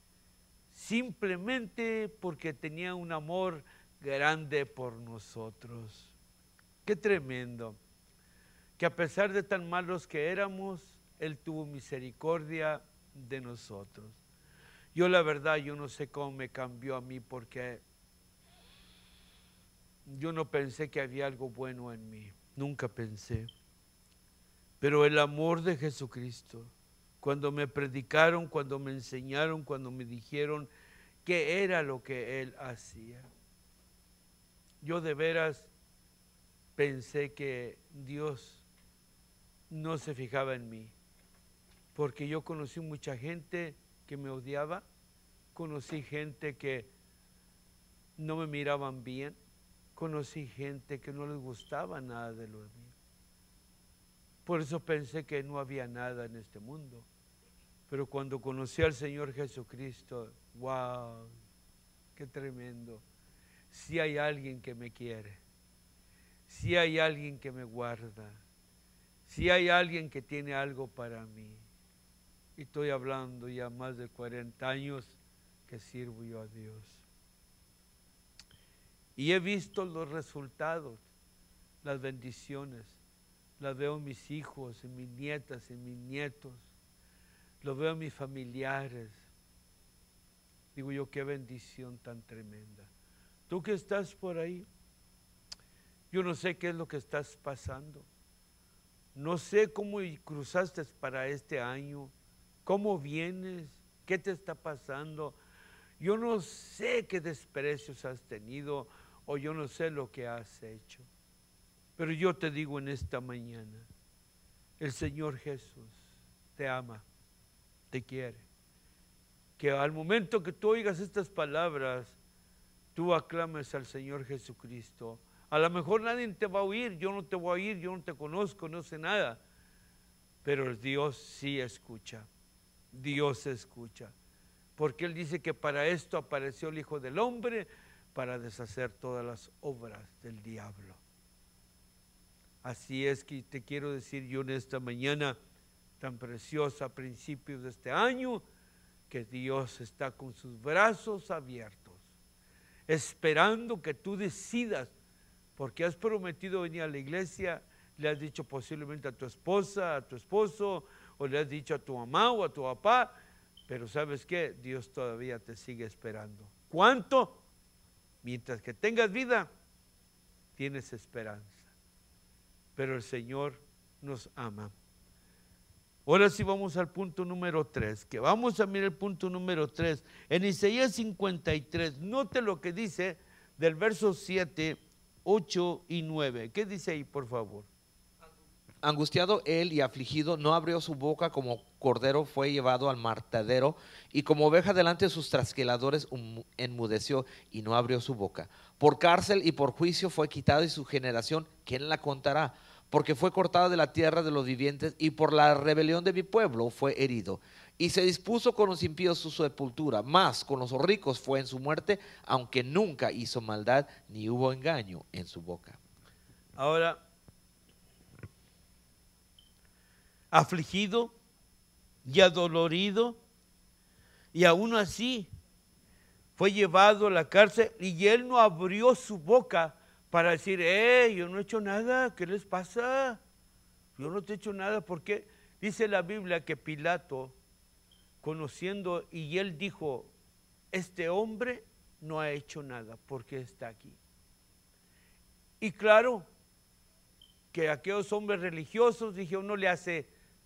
Simplemente porque tenía un amor grande por nosotros. Qué tremendo. Que a pesar de tan malos que éramos, Él tuvo misericordia de nosotros. Yo la verdad, yo no sé cómo me cambió a mí, porque yo no pensé que había algo bueno en mí. Nunca pensé. Pero el amor de Jesucristo, cuando me predicaron, cuando me enseñaron, cuando me dijeron qué era lo que Él hacía, yo de veras pensé que Dios no se fijaba en mí, porque yo conocí mucha gente que me odiaba, conocí gente que no me miraban bien, conocí gente que no les gustaba nada de lo mío. Por eso pensé que no había nada en este mundo. Pero cuando conocí al Señor Jesucristo, wow, qué tremendo. Si hay alguien que me quiere, si hay alguien que me guarda, si hay alguien que tiene algo para mí. Y estoy hablando ya más de cuarenta años que sirvo yo a Dios. Y he visto los resultados, las bendiciones. Las veo en mis hijos, en mis nietas, en mis nietos. Lo veo en mis familiares. Digo yo, qué bendición tan tremenda. Tú que estás por ahí, yo no sé qué es lo que estás pasando. No sé cómo cruzaste para este año, cómo vienes, qué te está pasando. Yo no sé qué desprecios has tenido, o yo no sé lo que has hecho. Pero yo te digo en esta mañana, el Señor Jesús te ama, te quiere. Que al momento que tú oigas estas palabras, tú aclames al Señor Jesucristo. A lo mejor nadie te va a oír, yo no te voy a oír, yo no te conozco, no sé nada. Pero Dios sí escucha, Dios escucha. Porque Él dice que para esto apareció el Hijo del Hombre, para deshacer todas las obras del diablo. Así es que te quiero decir yo en esta mañana tan preciosa, a principios de este año, que Dios está con sus brazos abiertos, esperando que tú decidas, porque has prometido venir a la iglesia, le has dicho posiblemente a tu esposa, a tu esposo, o le has dicho a tu mamá o a tu papá, pero ¿sabes qué? Dios todavía te sigue esperando. ¿Cuánto? Mientras que tengas vida, tienes esperanza. Pero el Señor nos ama. Ahora sí vamos al punto número tres, que vamos a mirar el punto número tres. En Isaías cincuenta y tres, note lo que dice del verso siete, ocho y nueve. ¿Qué dice ahí, por favor? Angustiado él y afligido, no abrió su boca, como cordero fue llevado al matadero, y como oveja delante de sus trasquiladores hum- enmudeció y no abrió su boca. Por cárcel y por juicio fue quitado, y su generación, ¿quién la contará? Porque fue cortado de la tierra de los vivientes, y por la rebelión de mi pueblo fue herido. Y se dispuso con los impíos su sepultura, mas con los ricos fue en su muerte, aunque nunca hizo maldad, ni hubo engaño en su boca. Ahora, afligido y adolorido, y aún así fue llevado a la cárcel y él no abrió su boca para decir, eh, yo no he hecho nada, ¿qué les pasa? Yo no te he hecho nada, porque dice la Biblia que Pilato, conociendo, y él dijo, este hombre no ha hecho nada, porque está aquí. Y claro, que aquellos hombres religiosos dijeron, no le hace,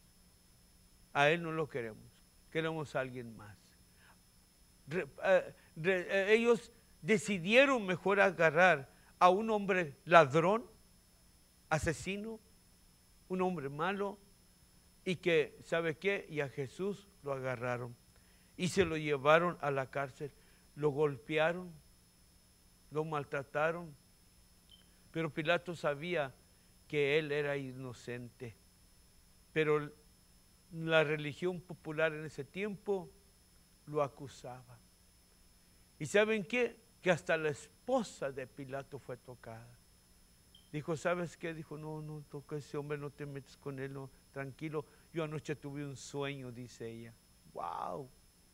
a él no lo queremos, queremos a alguien más. Re, eh, re, eh, ellos decidieron mejor agarrar a un hombre ladrón, asesino, un hombre malo, y que, ¿sabe qué? Y a Jesús lo agarraron y se lo llevaron a la cárcel, lo golpearon, lo maltrataron, pero Pilato sabía que él era inocente, pero la religión popular en ese tiempo lo acusaba. ¿Y saben qué? Que hasta la esposa de Pilato fue tocada. Dijo, ¿sabes qué? Dijo, no, no toca a ese hombre, no te metes con él, no, tranquilo. Yo anoche tuve un sueño, dice ella. ¡Wow!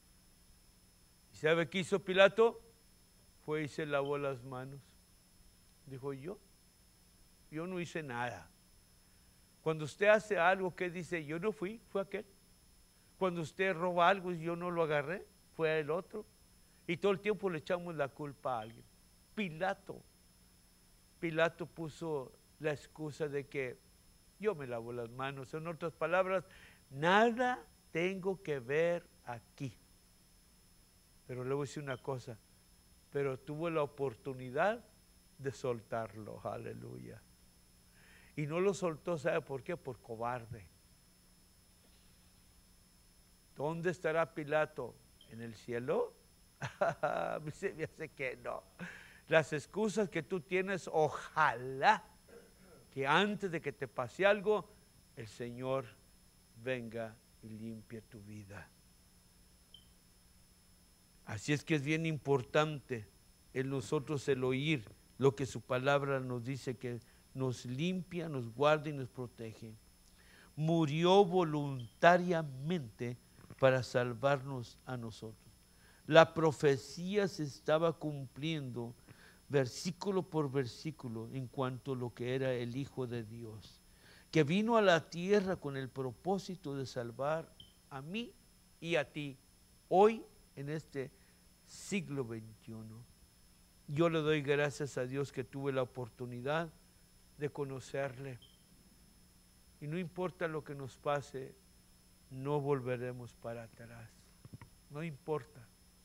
¿Y sabe qué hizo Pilato? Fue y se lavó las manos. Dijo, yo, yo no hice nada. Cuando usted hace algo, ¿qué dice? Yo no fui, fue aquel. Cuando usted roba algo y yo no lo agarré, fue el otro. Y todo el tiempo le echamos la culpa a alguien. Pilato. Pilato puso la excusa de que yo me lavo las manos. En otras palabras, nada tengo que ver aquí. Pero le voy a decir una cosa, pero tuvo la oportunidad de soltarlo, aleluya. Y no lo soltó, ¿sabe por qué? Por cobarde. ¿Dónde estará Pilato? ¿En el cielo? Se me hace que no. Las excusas que tú tienes, ojalá que antes de que te pase algo, el Señor venga y limpie tu vida. Así es que es bien importante en nosotros el oír lo que su palabra nos dice, que nos limpia, nos guarda y nos protege. Murió voluntariamente para salvarnos a nosotros. La profecía se estaba cumpliendo versículo por versículo en cuanto a lo que era el Hijo de Dios, que vino a la tierra con el propósito de salvar a mí y a ti, hoy en este siglo veintiuno. Yo le doy gracias a Dios que tuve la oportunidad de conocerle. Y no importa lo que nos pase, no volveremos para atrás. No importa.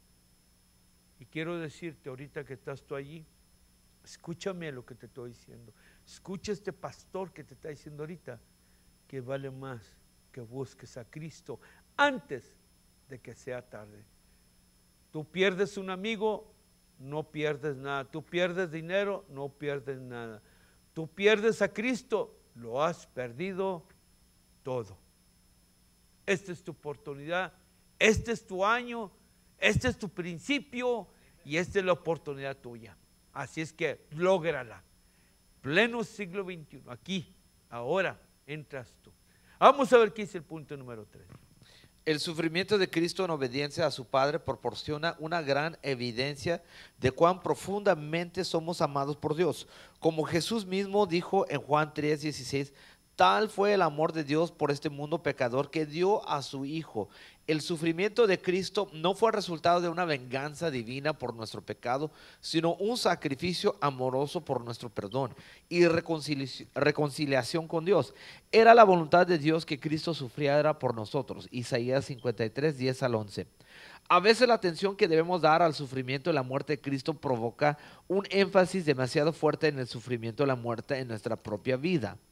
Y quiero decirte ahorita que estás tú allí, escúchame lo que te estoy diciendo. Escucha este pastor que te está diciendo ahorita que vale más que busques a Cristo antes de que sea tarde. Tú pierdes un amigo, no pierdes nada. Tú pierdes dinero, no pierdes nada. Tú pierdes a Cristo, lo has perdido todo. Esta es tu oportunidad, este es tu año, este es tu principio y esta es la oportunidad tuya. Así es que lógrala. Pleno siglo veintiuno, aquí, ahora entras tú. Vamos a ver qué dice el punto número tres. El sufrimiento de Cristo en obediencia a su Padre proporciona una gran evidencia de cuán profundamente somos amados por Dios. Como Jesús mismo dijo en Juan tres dieciséis, tal fue el amor de Dios por este mundo pecador que dio a su Hijo. El sufrimiento de Cristo no fue resultado de una venganza divina por nuestro pecado, sino un sacrificio amoroso por nuestro perdón y reconcili- reconciliación con Dios. Era la voluntad de Dios que Cristo sufriera por nosotros. Isaías cincuenta y tres, diez al once. A veces la atención que debemos dar al sufrimiento y la muerte de Cristo provoca un énfasis demasiado fuerte en el sufrimiento y la muerte en nuestra propia vida.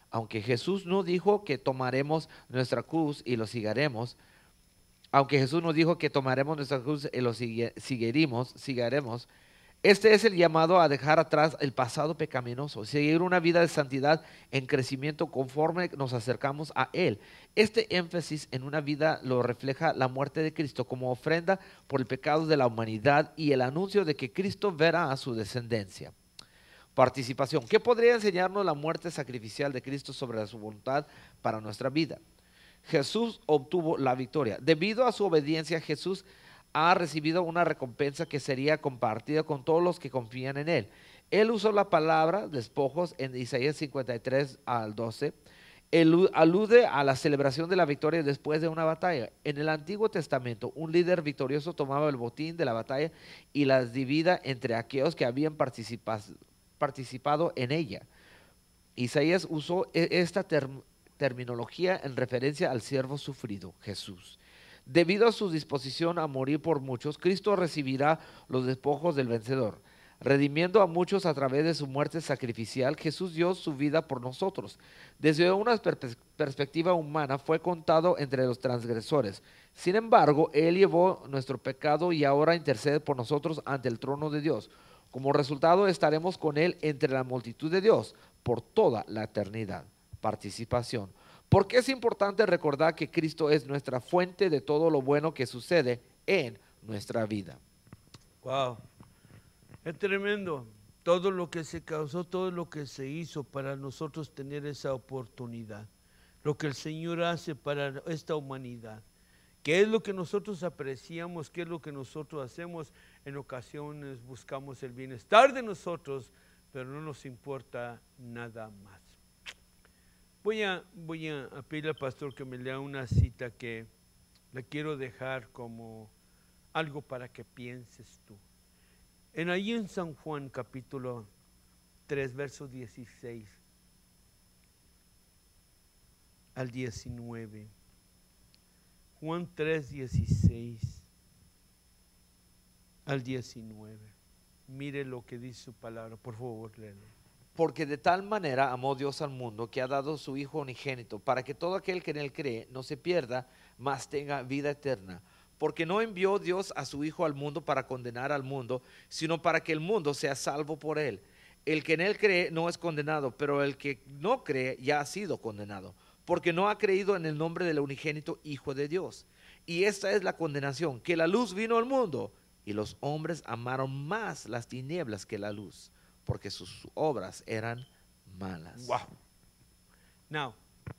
Aunque Jesús no dijo que tomaremos nuestra cruz y lo sigaremos, aunque Jesús nos dijo que tomaremos nuestra cruz y lo sigue- seguiremos, sigaremos, este es el llamado a dejar atrás el pasado pecaminoso, seguir una vida de santidad en crecimiento conforme nos acercamos a Él. Este énfasis en una vida lo refleja la muerte de Cristo como ofrenda por el pecado de la humanidad y el anuncio de que Cristo verá a su descendencia. Participación. ¿Qué podría enseñarnos la muerte sacrificial de Cristo sobre su voluntad para nuestra vida? Jesús obtuvo la victoria. Debido a su obediencia, Jesús ha recibido una recompensa que sería compartida con todos los que confían en Él. Él usó la palabra despojos en Isaías cincuenta y tres al doce. Él alude a la celebración de la victoria después de una batalla. En el Antiguo Testamento, un líder victorioso tomaba el botín de la batalla y las dividía entre aquellos que habían participa- participado en ella. Isaías usó e- esta term- terminología en referencia al siervo sufrido, Jesús. Debido a su disposición a morir por muchos, Cristo recibirá los despojos del vencedor. Redimiendo a muchos a través de su muerte sacrificial, Jesús dio su vida por nosotros. Desde una perpe- perspectiva humana fue contado entre los transgresores. Sin embargo, Él llevó nuestro pecado y ahora intercede por nosotros ante el trono de Dios. Como resultado, estaremos con Él entre la multitud de Dios por toda la eternidad. Participación. ¿Por qué es importante recordar que Cristo es nuestra fuente de todo lo bueno que sucede en nuestra vida? Wow, es tremendo todo lo que se causó, todo lo que se hizo para nosotros tener esa oportunidad. Lo que el Señor hace para esta humanidad. ¿Qué es lo que nosotros apreciamos? ¿Qué es lo que nosotros hacemos? En ocasiones buscamos el bienestar de nosotros, pero no nos importa nada más. Voy a, voy a, a pedirle al pastor que me lea una cita que le quiero dejar como algo para que pienses tú. En ahí en San Juan capítulo tres, verso dieciséis al diecinueve. Juan tres, dieciséis al diecinueve. Mire lo que dice su palabra, por favor, léelo. Porque de tal manera amó Dios al mundo que ha dado su Hijo unigénito, para que todo aquel que en él cree no se pierda, mas tenga vida eterna. Porque no envió Dios a su Hijo al mundo para condenar al mundo, sino para que el mundo sea salvo por él. El que en él cree no es condenado, pero el que no cree ya ha sido condenado, porque no ha creído en el nombre del unigénito Hijo de Dios. Y esta es la condenación, que la luz vino al mundo, y los hombres amaron más las tinieblas que la luz, porque sus obras eran malas. Wow. Now,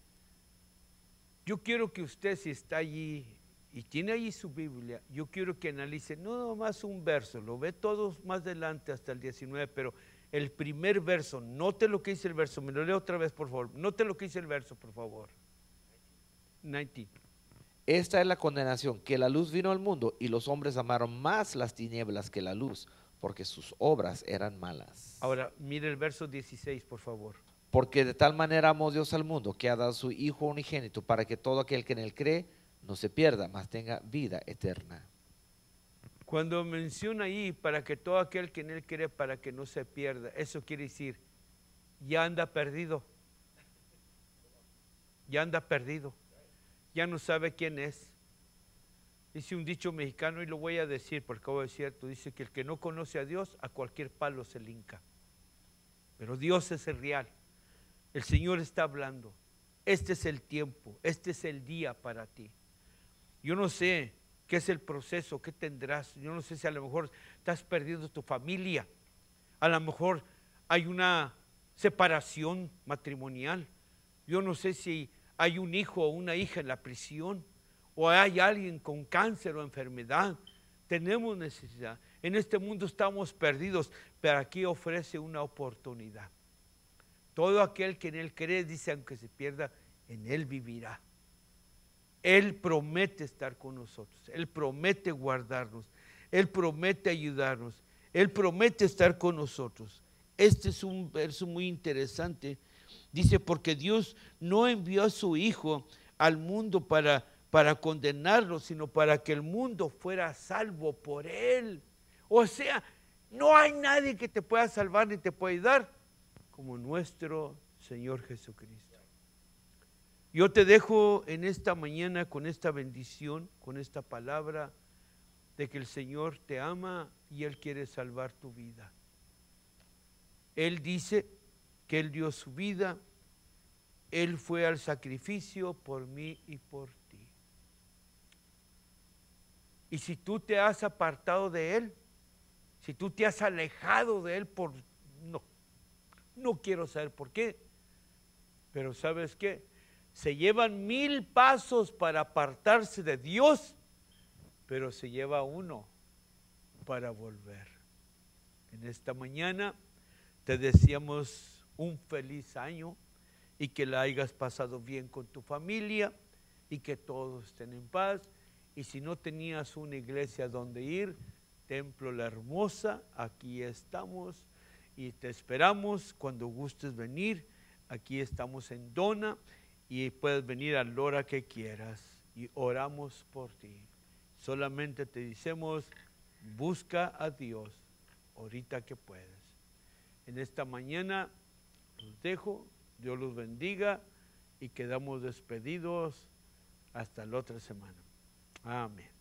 yo quiero que usted, si está allí y tiene allí su Biblia, yo quiero que analice no nomás un verso, lo ve todos más adelante hasta el diecinueve, pero el primer verso, note lo que dice el verso, me lo leo otra vez por favor, note lo que dice el verso por favor. diecinueve. Esta es la condenación, que la luz vino al mundo, y los hombres amaron más las tinieblas que la luz, porque sus obras eran malas. Ahora, mire el verso dieciséis, por favor. Porque de tal manera amó Dios al mundo, que ha dado su Hijo unigénito, para que todo aquel que en él cree no se pierda, mas tenga vida eterna. Cuando menciona ahí, para que todo aquel que en él cree, para que no se pierda, eso quiere decir, ya anda perdido. Ya anda perdido. Ya no sabe quién es. Dice un dicho mexicano, y lo voy a decir porque algo es cierto, dice que el que no conoce a Dios, a cualquier palo se le hinca. Pero Dios es el real. El Señor está hablando. Este es el tiempo, este es el día para ti. Yo no sé qué es el proceso, qué tendrás. Yo no sé si a lo mejor estás perdiendo tu familia. A lo mejor hay una separación matrimonial. Yo no sé si hay un hijo o una hija en la prisión, o hay alguien con cáncer o enfermedad. Tenemos necesidad. En este mundo estamos perdidos, pero aquí ofrece una oportunidad. Todo aquel que en él cree, dice, aunque se pierda, en él vivirá. Él promete estar con nosotros, Él promete guardarnos, Él promete ayudarnos, Él promete estar con nosotros. Este es un verso muy interesante. Dice, porque Dios no envió a su Hijo al mundo para, para condenarlo, sino para que el mundo fuera salvo por Él. O sea, no hay nadie que te pueda salvar ni te pueda ayudar como nuestro Señor Jesucristo. Yo te dejo en esta mañana con esta bendición, con esta palabra de que el Señor te ama y Él quiere salvar tu vida. Él dice que Él dio su vida, Él fue al sacrificio por mí y por ti. Y si tú te has apartado de Él, si tú te has alejado de Él por, no, no quiero saber por qué, pero ¿sabes qué? Se llevan mil pasos para apartarse de Dios, pero se lleva uno para volver. En esta mañana te deseamos un feliz año y que la hayas pasado bien con tu familia y que todos estén en paz. Y si no tenías una iglesia donde ir, Templo La Hermosa, aquí estamos y te esperamos cuando gustes venir. Aquí estamos en Dona y puedes venir a la hora que quieras y oramos por ti. Solamente te decimos, busca a Dios ahorita que puedes. En esta mañana los dejo, Dios los bendiga y quedamos despedidos hasta la otra semana. Amén.